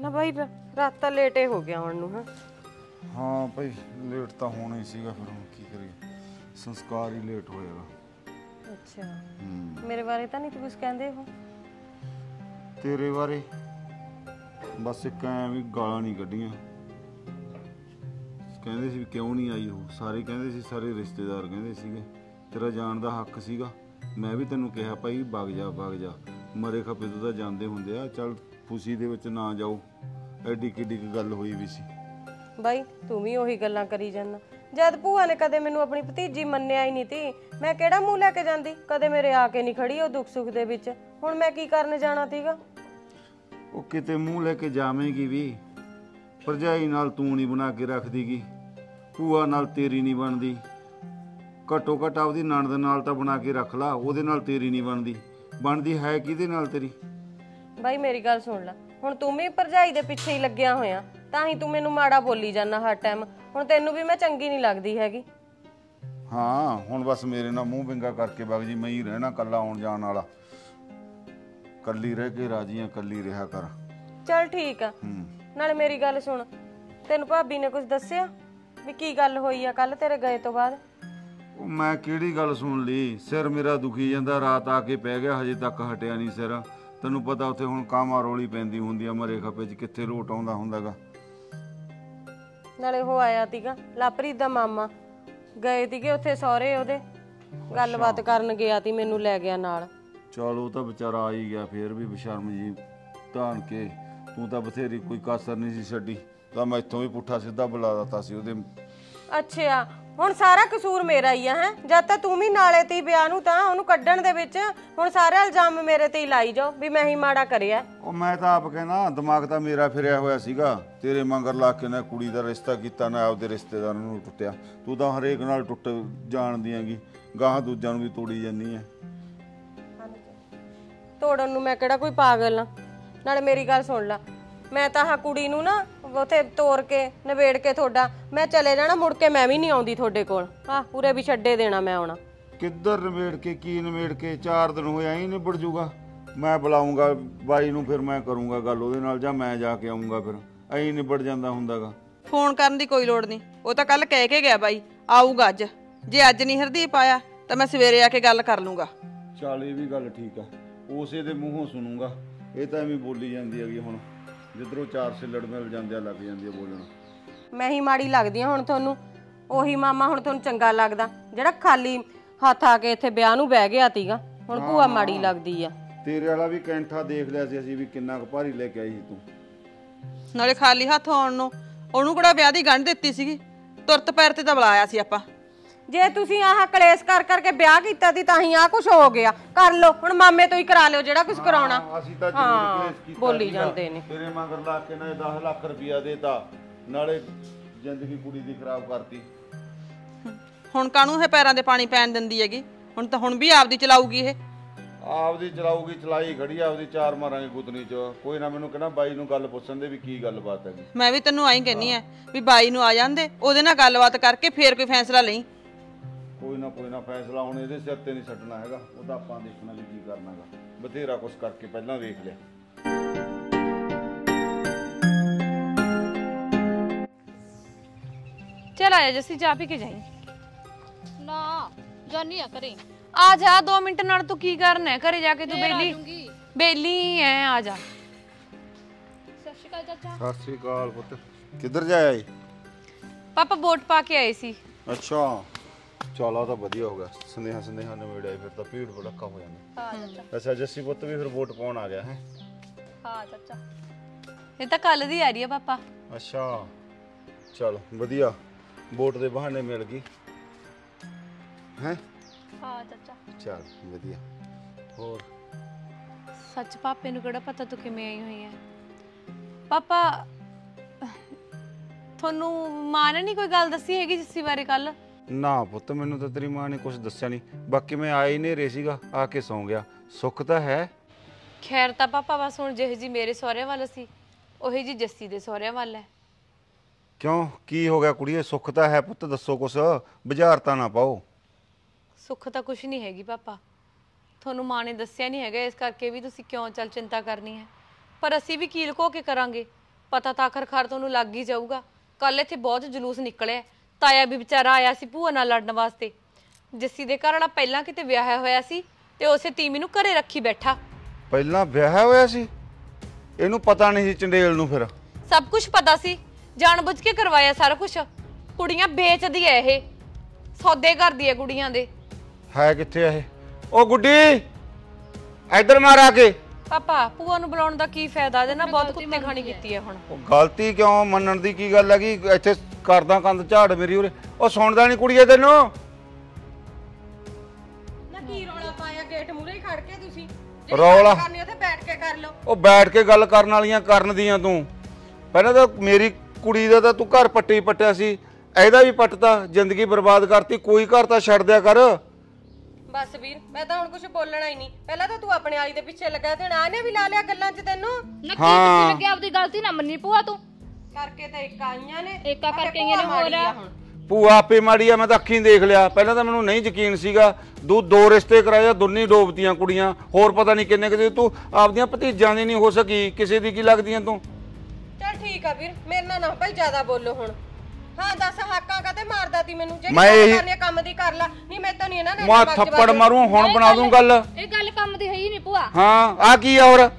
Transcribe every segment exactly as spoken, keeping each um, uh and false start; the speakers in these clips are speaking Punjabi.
ना भाई रात तो लेटे हो गया हुण नूं। हां हाँ भाई लेट तो होना ही सीगा, फिर हम की करिए, संस्कार ही लेट होएगा। अच्छा मेरे बारे तो नहीं तू कुछ कहंदे हो? तेरे बारे बस एक ऐ भी गालां नहीं कढ़ियां, कहंदे सी क्यों नहीं आई हो, सारे कहंदे सी, सारे रिश्तेदार कहंदे सीगे तेरा जाण दा हक सीगा। मैं भी तैनूं कहा भाई वग जा वग जा, मरे खपे तो तां जांदे हुंदे आ, चल खुशी दे विच ना जाओ, एडी किड्डी गल होई भी सी। बाई तू भी ਉਹੀ ਗੱਲਾਂ ਕਰੀ ਜਾਂਦਾ, ਜਦ ਭੂਆ ਨੇ ਕਦੇ ਮੈਨੂੰ ਆਪਣੀ ਭਤੀਜੀ ਮੰਨਿਆ ਹੀ ਨਹੀਂ ਤੀ, ਮੈਂ ਕਿਹੜਾ ਮੂੰਹ ਲੈ ਕੇ ਜਾਂਦੀ, ਕਦੇ ਮੇਰੇ ਆ ਕੇ ਨਹੀਂ ਖੜੀ ਉਹ ਦੁੱਖ ਸੁੱਖ ਦੇ ਵਿੱਚ, ਹੁਣ ਮੈਂ ਕੀ ਕਰਨ ਜਾਣਾ ਤੀਗਾ। ਉਹ ਕਿਤੇ ਮੂੰਹ ਲੈ ਕੇ ਜਾਵੇਂਗੀ ਵੀ, ਭਰਜਾਈ ਨਾਲ ਤੂੰ ਨਹੀਂ ਬਣਾ ਕੇ ਰੱਖਦੀਗੀ, ਭੂਆ ਨਾਲ ਤੇਰੀ ਨਹੀਂ ਬਣਦੀ, ਘੱਟੋ ਘੱਟ ਆਪਦੀ ਨਣਦ ਨਾਲ ਤਾਂ ਬਣਾ ਕੇ ਰੱਖ ਲਾ, ਉਹਦੇ ਨਾਲ ਤੇਰੀ ਨਹੀਂ ਬਣਦੀ, ਬਣਦੀ ਹੈ ਕਿਹਦੇ ਨਾਲ ਤੇਰੀ। ਬਾਈ ਮੇਰੀ ਗੱਲ ਸੁਣ ਲੈ, ਹੁਣ ਤੂੰ ਵੀ ਭਰਜਾਈ ਦੇ ਪਿੱਛੇ ਹੀ ਲੱਗਿਆ ਹੋਇਆ, ਤਾਂ ਹੀ ਤੂੰ ਮੈਨੂੰ ਮਾੜਾ ਬੋਲੀ ਜਾਂਦਾ ਹਰ ਟਾਈਮ, ਹੁਣ ਤੈਨੂੰ ਵੀ ਮੈਂ ਚੰਗੀ ਨਹੀਂ ਲੱਗਦੀ ਹੈਗੀ। ਹਾਂ ਹੁਣ ਬਸ ਮੇਰੇ ਨਾਲ ਮੂੰਹ ਵਿੰਗਾ ਕਰਕੇ ਵਗ ਜੀ, ਮੈਂ ਹੀ ਰਹਿਣਾ ਕੱਲਾ ਆਉਣ ਜਾਣ ਵਾਲਾ, ਕੱਲੀ ਰਹਿ ਕੇ ਰਾਜੀ ਆ, ਕੱਲੀ ਰਿਹਾ ਕਰ। ਚੱਲ ਠੀਕ ਆ, ਨਾਲੇ ਮੇਰੀ ਗੱਲ ਸੁਣ, ਤੈਨੂੰ ਭਾਬੀ ਨੇ ਕੁਝ ਦੱਸਿਆ ਵੀ ਕੀ ਗੱਲ ਹੋਈ ਆ ਕੱਲ ਤੇਰੇ ਗਏ ਤੋਂ ਬਾਅਦ? ਉਹ ਮੈਂ ਕਿਹੜੀ ਗੱਲ ਸੁਣ ਲਈ, ਸਿਰ ਮੇਰਾ ਦੁਖੀ ਜਾਂਦਾ, ਰਾਤ ਆ ਕੇ ਪੈ ਗਿਆ, ਹਜੇ ਤੱਕ ਹਟਿਆ ਨਹੀਂ ਸਿਰ। ਤੈਨੂੰ ਪਤਾ ਉੱਥੇ ਹੁਣ ਕਾਮਾ ਰੋਲੀ ਪੈਂਦੀ ਹੁੰਦੀ ਆ, ਮਰੇ ਖਪੇ 'ਚ ਕਿੱਥੇ ਲੋਟ ਆਉਂਦਾ ਹੁੰਦਾਗਾ। ਨਾਲੇ ਉਹ ਆਇਆ ਤੀਗਾ ਲਾਪਰੀਤ ਦਾ ਮਾਮਾ, ਗਏ ਤੀਗੇ ਉੱਥੇ ਸਹੁਰੇ ਉਹਦੇ, ਗੱਲਬਾਤ ਕਰਨ ਗਿਆ ਤੀ, ਮੈਨੂੰ ਲੈ ਗਿਆ ਨਾਲ। ਚਲ ਉਹ ਤਾਂ ਵਿਚਾਰਾ ਆ ਹੀ ਗਿਆ, ਫੇਰ ਵੀ ਬਸ਼ਰਮ ਜੀ ਧਾਨ ਕੇ, ਤੂੰ ਤਾਂ ਬਥੇਰੀ ਕੋਈ ਕਾਸਰ ਨਹੀਂ ਸੀ ਛੱਡੀ, ਤਾਂ ਮੈਂ ਇੱਥੋਂ ਵੀ ਪੁੱਠਾ ਸਿੱਧਾ ਬੁਲਾ ਦਿੱਤਾ ਸੀ ਉਹਦੇ। ਅੱਛਾ ਹੁਣ ਸਾਰਾ ਕਸੂਰ ਮੇਰਾ ਹੀ ਆ ਹੈ, ਜਦ ਤਾਂ ਤੂੰ ਵੀ ਨਾਲੇ ਤੀ ਵਿਆਹ ਨੂੰ, ਤਾਂ ਉਹਨੂੰ ਕੱਢਣ ਦੇ ਵਿੱਚ ਹੁਣ ਸਾਰਾ ਇਲਜ਼ਾਮ ਮੇਰੇ ਤੇ ਹੀ ਲਾਈ ਜਾਓ ਵੀ ਮੈਂ ਹੀ ਮਾੜਾ ਕਰਿਆ। ਉਹ ਮੈਂ ਤਾਂ ਆਪ ਕਹਿਣਾ ਦਿਮਾਗ ਤਾਂ ਮੇਰਾ ਫਿਰਿਆ ਹੋਇਆ ਸੀਗਾ, ਤੇਰੇ ਮਗਰ ਲਾ ਕੇ ਨਾ ਕੁੜੀ ਦਾ ਰਿਸ਼ਤਾ ਕੀਤਾ, ਨਾ ਆਪਦੇ ਰਿਸ਼ਤੇਦਾਰਾਂ ਨੂੰ ਟੁੱਟਿਆ, ਤੂੰ ਤਾਂ ਹਰੇਕ ਨਾਲ ਟੁੱਟ ਜਾਣਦੀ ਹੈਗੀ, ਗਾਹਾਂ ਦੂਜਿਆਂ ਨੂੰ ਵੀ ਤੋੜੀ ਜਾਂਦੀ ਹੈ। ਤੋੜਨ ਨੂੰ ਮੈਂ ਕਿਹੜਾ ਕੋਈ ਪਾਗਲ ਆ, ਨਾਲੇ ਮੇਰੀ ਗੱਲ ਸੁਣ ਲਾ, ਮੈਂ ਤਾਂ ਆਹ ਕੁੜੀ ਨੂੰ ਨਾ ਉੱਥੇ ਤੋਰ ਕੇ ਨਵੇੜ ਕੇ ਤੁਹਾਡਾ ਮੈਂ ਚਲੇ ਜਾਣਾ, ਮੁੜ ਕੇ ਮੈਂ ਵੀ ਨਹੀਂ ਆਉਂਦੀ ਤੁਹਾਡੇ ਕੋਲ, ਆਹ ਪੂਰੇ ਵੀ ਛੱਡੇ ਦੇਣਾ ਮੈਂ ਆਉਣਾ। ਕਿੱਧਰ ਨਵੇੜ ਕੇ ਕੀ ਨਵੇੜ ਕੇ, ਚਾਰ ਦਿਨ ਹੋਇਆ ਹੀ ਨਿਬੜ ਜੂਗਾ, ਮੈਂ ਬੁਲਾਉਂਗਾ ਬਾਈ ਨੂੰ, ਫਿਰ ਮੈਂ ਕਰੂੰਗਾ ਗੱਲ ਉਹਦੇ ਨਾਲ, ਜਾਂ ਮੈਂ ਜਾ ਕੇ ਆਉਂਗਾ, ਫਿਰ ਐਂ ਨਿਬੜ ਜਾਂਦਾ ਹੁੰਦਾਗਾ। ਫੋਨ ਕਰਨ ਦੀ ਕੋਈ ਲੋੜ ਨਹੀਂ, ਉਹ ਤਾਂ ਕੱਲ ਕਹਿ ਕੇ ਗਿਆ ਬਾਈ ਆਊਗਾ ਅੱਜ, ਜੇ ਅੱਜ ਨਹੀਂ ਹਰਦੀਪ ਆਇਆ ਤਾਂ ਮੈਂ ਸਵੇਰੇ ਆ ਕੇ ਗੱਲ ਕਰ ਲੂੰਗਾ। ਚੱਲ ਇਹ ਵੀ ਗੱਲ ਠੀਕ ਆ, ਉਸੇ ਦੇ ਮੂੰਹੋਂ ਸੁਣੂਗਾ, ਇਹ ਤਾਂ ਐਵੇਂ ਬੋਲੀ ਜਾਂਦੀ ਹੈਗੀ, ਹੁਣ ਜਿੱਧਰੋਂ ਚਾਰ ਸਿੱਲੜ ਮਿਲ ਜਾਂਦੇ ਆ ਲੱਗ ਜਾਂਦੀ ਆ ਬੋਲਣ। ਮੈਂ ਹੀ ਮਾੜੀ ਲੱਗਦੀ ਆ ਹੁਣ ਤੁਹਾਨੂੰ, ਉਹੀ ਮਾਮਾ ਹੁਣ ਤੁਹਾਨੂੰ ਚੰਗਾ ਲੱਗਦਾ ਜਿਹੜਾ ਖਾਲੀ ਹੱਥ ਆ ਕੇ ਇੱਥੇ ਵਿਆਹ ਨੂੰ ਬਹਿ ਗਿਆ ਤੀਗਾ, ਹੁਣ ਭੂਆ ਮਾੜੀ ਲੱਗਦੀ ਆ। ਤੇਰੇ ਵਾਲਾ ਵੀ ਕੈਂਠਾ ਦੇਖ ਲਿਆ ਸੀ ਅਸੀਂ ਵੀ, ਕਿੰਨਾ ਕੁ ਭਾਰੀ ਲੈ ਕੇ ਆਈ ਸੀ ਤੂੰ, ਨਾਲੇ ਖਾਲੀ ਹੱਥ ਆਉਣ ਨੂੰ ਉਹਨੂੰ ਕਿਹੜਾ ਵਿਆਹ ਦੀ ਗੰਢ ਦਿੱਤੀ ਸੀਗੀ, ਤੁਰਤ ਪੈਰ ਤੇ ਤਾਂ ਬੁਲਾਇਆ ਸੀ ਆਪਾਂ। ਜੇ ਤੁਸੀਂ ਆਹ ਕਲੇਸ਼ ਕਰ ਕਰਕੇ ਵਿਆਹ ਕੀਤਾ ਸੀ ਤਾਂ ਹੀ ਆਹ ਕੁਝ ਹੋ ਗਿਆ, ਕਰ ਲਓ ਹੁਣ ਮਾਮੇ ਤੋਂ ਹੀ ਕਰਾ ਲਿਓ ਜਿਹੜਾ ਕੁਝ ਕਰਾਉਣਾ। ਅਸੀਂ ਤਾਂ ਜ਼ਰੂਰ ਕਲੇਸ਼ ਕੀਤਾ, ਬੋਲੀ ਜਾਂਦੇ ਨੇ ਤੇਰੇ ਮਗਰ ਲਾ ਕੇ ਨਾ ਦਸ ਲੱਖ ਰੁਪਇਆ ਦੇਤਾ, ਨਾਲੇ ਜ਼ਿੰਦਗੀ ਕੁੜੀ ਦੀ ਖਰਾਬ ਕਰਤੀ। ਹੁਣ ਕਾਹਨੂੰ ਇਹ ਪੈਰਾਂ ਦੇ ਪਾਣੀ ਪੈਣ ਦਿੰਦੀ ਹੈਗੀ, ਹੁਣ ਤਾਂ ਹੁਣ ਵੀ ਆਪਦੀ ਚਲਾਊਗੀ, ਇਹ ਆਪਦੀ ਚਲਾਊਗੀ, ਚਲਾਈ ਖੜੀ ਆ ਆਪਦੀ, ਚਾਰ ਮਾਰਾਂਗੇ ਗੁੱਤਨੀ ਚ, ਕੋਈ ਨਾ ਮੈਨੂੰ ਕਹਿੰਦਾ ਬਾਈ ਨੂੰ ਗੱਲ ਪੁੱਛਣ ਦੇ ਵੀ ਕੀ ਗੱਲਬਾਤ ਹੈਗੀ। ਮੈਂ ਵੀ ਤੈਨੂੰ ਆਈ ਕਹਿੰਨੀ ਆ ਵੀ ਬਾਈ ਨੂੰ ਆ ਜਾਂਦੇ, ਉਹਦੇ ਨਾਲ ਗੱਲਬਾਤ ਕਰਕੇ ਫੇਰ ਕੋਈ ਫੈਸਲਾ ਲਈ। ਕੋਈ ਨਾ ਕੋਈ ਨਾ ਫੈਸਲਾ ਹੁਣ ਇਹਦੇ ਸਿਰ ਤੇ ਨਹੀਂ ਛੱਡਣਾ ਹੈਗਾ, ਉਹ ਤਾਂ ਆਪਾਂ ਦੇਖਣਾ ਵੀ ਕੀ ਕਰਨਾਗਾ, ਬਥੇਰਾ ਕੁਛ ਕਰਕੇ ਪਹਿਲਾਂ ਵੇਖ ਲਿਆ। चल आया जस्सी, चाह पी के जाई ना जानी आ करे, आ जा दो मिनट नाल तू की करना है, घरे जाके तू बेली बेली है, आ जा। सत श्री अकाल चाचा। सत श्री अकाल पुੱਤ, ਕਿੱਧਰ ਜਾਇਆ ਏ? पापा वोट पा के आए सी। ਅੱਛਾ ਚਲ ਆ ਤਾਂ ਵਧੀਆ ਹੋ ਗਿਆ, ਸੰਦੇਹਾ ਸੰਦੇਹਾ ਨਵੇੜਿਆ, ਫਿਰ ਤਾਂ ਭੀੜ ਭੜੱਕਾ ਹੋ ਜਾਂਦਾ। हाँ चाचा। ਅੱਛਾ ਜੱਸੀ ਪੁੱਤ ਵੀ ਫਿਰ ਵੋਟ ਪਾਉਣ ਆ ਗਿਆ ਹੈ? हाँ चाचा। ये तो कल दी आ रही है पापा। ਅੱਛਾ ਚਲ ਵਧੀਆ, ਵੋਟ ਦੇ ਬਹਾਨੇ ਮਿਲ ਗਈ ਹੈ। हाँ चाचा। ਚਲ ਵਧੀਆ। ਹੋਰ सच पापे ਨੂੰ ਕਿਹੜਾ ਪਤਾ ਤੂੰ ਕਿਵੇਂ ਆਈ ਹੋਈ ਹੈ? ਪਾਪਾ ਤੁਹਾਨੂੰ ਮਾਂ ਨੇ ਨਹੀਂ ਕੋਈ ਗੱਲ ਦੱਸੀ ਹੈਗੀ ਜੱਸੀ ਬਾਰੇ ਕੱਲ? ਨਾ ਪੁੱਤ ਮੈਨੂੰ ਤਾਂ ਤੇਰੀ ਮਾਂ ਨੇ ਕੁਝ ਦੱਸਿਆ ਨਹੀਂ, ਬਾਕੀ ਮੈਂ ਆਇਆ ਹੀ ਨਹੀਂ ਰੇ ਸੀਗਾ, ਆ ਕੇ ਸੌਂ ਗਿਆ। ਸੁੱਖ ਤਾਂ ਹੈ? ਖੈਰ ਤਾਂ ਪਾਪਾ ਬਸ ਹੁਣ ਜਿਹੇ ਜੀ ਮੇਰੇ ਸਹੁਰਿਆਂ ਵੱਲ ਸੀ ਉਹੀ ਜੀ ਜੱਸੀ ਦੇ ਸਹੁਰਿਆਂ ਵੱਲ ਹੈ। ਕਿਉਂ ਕੀ ਹੋ ਗਿਆ ਕੁੜੀਏ? ਸੁੱਖ ਤਾਂ ਹੈ ਪੁੱਤ, ਦੱਸੋ ਕੁਛ, ਬੁਝਾਰਤਾਂ ਨਾ ਪਾਓ। ਸੁੱਖ ਤਾਂ ਕੁਛ ਨਹੀਂ ਹੈਗੀ ਪਾਪਾ, ਤੁਹਾਨੂੰ ਮਾਂ ਨੇ ਦੱਸਿਆ ਨਹੀਂ ਹੈਗਾ, ਇਸ ਕਰਕੇ ਵੀ ਤੁਸੀਂ ਕਿਉਂ ਚੱਲ ਚਿੰਤਾ ਕਰਨੀ ਹੈ, ਪਰ ਅਸੀਂ ਵੀ ਕੀ ਲੁਕੋ ਕੇ ਕਰਾਂਗੇ, ਪਤਾ ਤਾਂ ਆਖਰਕਾਰ ਤੁਹਾਨੂੰ ਲੱਗ ਹੀ ਜਾਊਗਾ। ਕੱਲ ਇੱਥੇ ਬਹੁਤ ਜਲੂਸ ਨਿਕਲਿਆ। ਤਾਇਆ ਵੀ ਵਿਚਾਰਾ ਆਇਆ ਸੀ ਭੂਆ ਨਾਲ ਲੜਨ ਵਾਸਤੇ। ਜੱਸੀ ਦੇ ਘਰ ਵਾਲਾ ਪਹਿਲਾਂ ਕਿਤੇ ਵਿਆਹਿਆ ਹੋਇਆ ਸੀ ਤੇ ਉਸੇ ਤੀਮੀ ਨੂੰ ਘਰੇ ਰੱਖੀ ਬੈਠਾ। ਪਹਿਲਾਂ ਵਿਆਹਿਆ ਹੋਇਆ ਸੀ? ਇਹਨੂੰ ਪਤਾ ਨਹੀਂ ਸੀ ਚੰਡੇਲ ਨੂੰ? ਫਿਰ ਸਭ ਕੁਝ ਪਤਾ ਸੀ, ਜਾਣਬੁੱਝ ਕੇ ਕਰਵਾਇਆ ਸਾਰਾ ਕੁਝ। ਕੁੜੀਆਂ ਵੇਚਦੀ ਐ ਇਹ, ਸੌਦੇ ਕਰਦੀ ਐ ਕੁੜੀਆਂ ਦੇ। ਹੈ ਕਿੱਥੇ ਆ ਇਹ? ਉਹ ਗੁੱਡੀ ਇੱਧਰ ਮਾਰ ਆ ਕੇ। ਪਾਪਾ ਭੂਆ ਨੂੰ ਬੁਲਾਉਣ ਦਾ ਕੀ ਫਾਇਦਾ? ਇਹਦੇ ਨਾਲ ਬਹੁਤ ਕੁੱਤੇ ਖਾਣੀ ਕੀਤੀ ਐ ਹੁਣ। ਉਹ ਗਲਤੀ ਕਿਉਂ ਮੰਨਣ ਦੀ ਕੀ ਗੱਲ ਹੈਗੀ? ਇੱਥੇ ਕਰਦਾ ਕੰਧ ਝਾੜ ਮੇਰੀ ਉਰੇ। ਉਹ ਸੁਣਦਾ ਨਹੀਂ ਕੁੜੀਏ ਤੈਨੂੰ? ਨਾ ਕੀ ਰੌਲਾ ਪਾਇਆ ਗੇਟ ਮੂਹਰੇ ਹੀ ਖੜ ਕੇ ਤੁਸੀਂ? ਰੌਲਾ ਕਰਨੀ ਉੱਥੇ ਬੈਠ ਕੇ ਕਰ ਲਓ। ਉਹ ਬੈਠ ਕੇ ਗੱਲ ਕਰਨ ਵਾਲੀਆਂ ਕਰਨ ਦੀਆਂ ਤੂੰ। ਪਹਿਲਾਂ ਤਾਂ ਮੇਰੀ ਕੁੜੀ ਦਾ ਤਾਂ ਤੂੰ ਘਰ ਪੱਟੀ ਪੱਟਿਆ ਸੀ, ਇਹਦਾ ਵੀ ਪੱਟਤਾ, ਜ਼ਿੰਦਗੀ ਬਰਬਾਦ ਕਰਤੀ। ਕੋਈ ਘਰ ਤਾਂ ਛੱਡ ਦਿਆ ਕਰ। ਬਸ ਵੀਰ ਮੈਂ ਤਾਂ ਹੁਣ ਕੁਝ ਬੋਲਣਾ ਹੀ ਨਹੀਂ। ਪਹਿਲਾਂ ਤਾਂ ਤੂੰ ਆਪਣੇ ਆਈ ਦੇ ਪਿੱਛੇ ਲੱਗਾ ਤੇ ਆਨੇ ਵੀ ਲਾ ਲਿਆ ਗੱਲਾਂ 'ਚ ਤੈਨੂੰ। ਨਾ ਕੀ ਤੁਸੀਂ ਲੱਗੇ ਆਪਦੀ ਗਲਤੀ ਨਾ ਮੰਨੀ ਭੂਆ ਤੂੰ। ਕਰਕੇ ਤਾਂ ਇੱਕ ਆਈਆਂ ਨੇ, ਏਕਾ ਕਰਕੇ ਆਈਆਂ ਨੇ। ਹੋਰ ਭੂਆ ਆਪੇ ਮਾੜੀ ਆ, ਮੈਂ ਤਾਂ ਅੱਖੀਂ ਦੇਖ ਲਿਆ। ਪਹਿਲਾਂ ਤਾਂ ਮੈਨੂੰ ਨਹੀਂ ਯਕੀਨ ਸੀਗਾ। ਦੂ ਦੋ ਰਿਸ਼ਤੇ ਕਰਾਏ, ਦੋਨੇ ਡੋਬਤੀਆਂ ਕੁੜੀਆਂ। ਹੋਰ ਪਤਾ ਨਹੀਂ ਕਿੰਨੇ ਕਿਤੇ ਤੂੰ ਆਪਦੀਆਂ ਭਤੀਜਾਂ ਦੀ ਨਹੀਂ ਹੋ ਸਕੀ, ਕਿਸੇ ਦੀ ਕੀ ਲੱਗਦੀਆਂ ਤੂੰ? ਚੱਲ ਠੀਕ ਆ ਵੀਰ, ਮੇਰੇ ਨਾਲ ਨਾ ਭਾਈ ਜ਼ਿਆਦਾ ਬੋਲੋ ਹੁਣ। ਹਾਂ ਦੱਸ ਹਾਕਾਂ ਕਾਤੇ ਮਾਰਦਾ ਤੀ ਮੈਨੂੰ? ਜਿਹੜੀ ਮੈਂ ਇਹੀ- ਕਰਨੀ ਕੰਮ ਦੀ ਕਰ ਲੈ। ਨਹੀਂ ਮੈਂ ਤਾਂ ਨਹੀਂ ਇਹਨਾਂ ਨੇ ਮੈਂ ਥੱਪੜ ਮਾਰੂ ਹੁਣ, ਬਣਾ ਦੂੰ ਗੱਲ। ਇਹ ਗੱਲ ਕੰਮ ਦੀ ਹੈ ਹੀ ਨਹੀਂ ਭੂਆ। ਹਾਂ ਆ ਕੀ ਆ? ਹੋਰ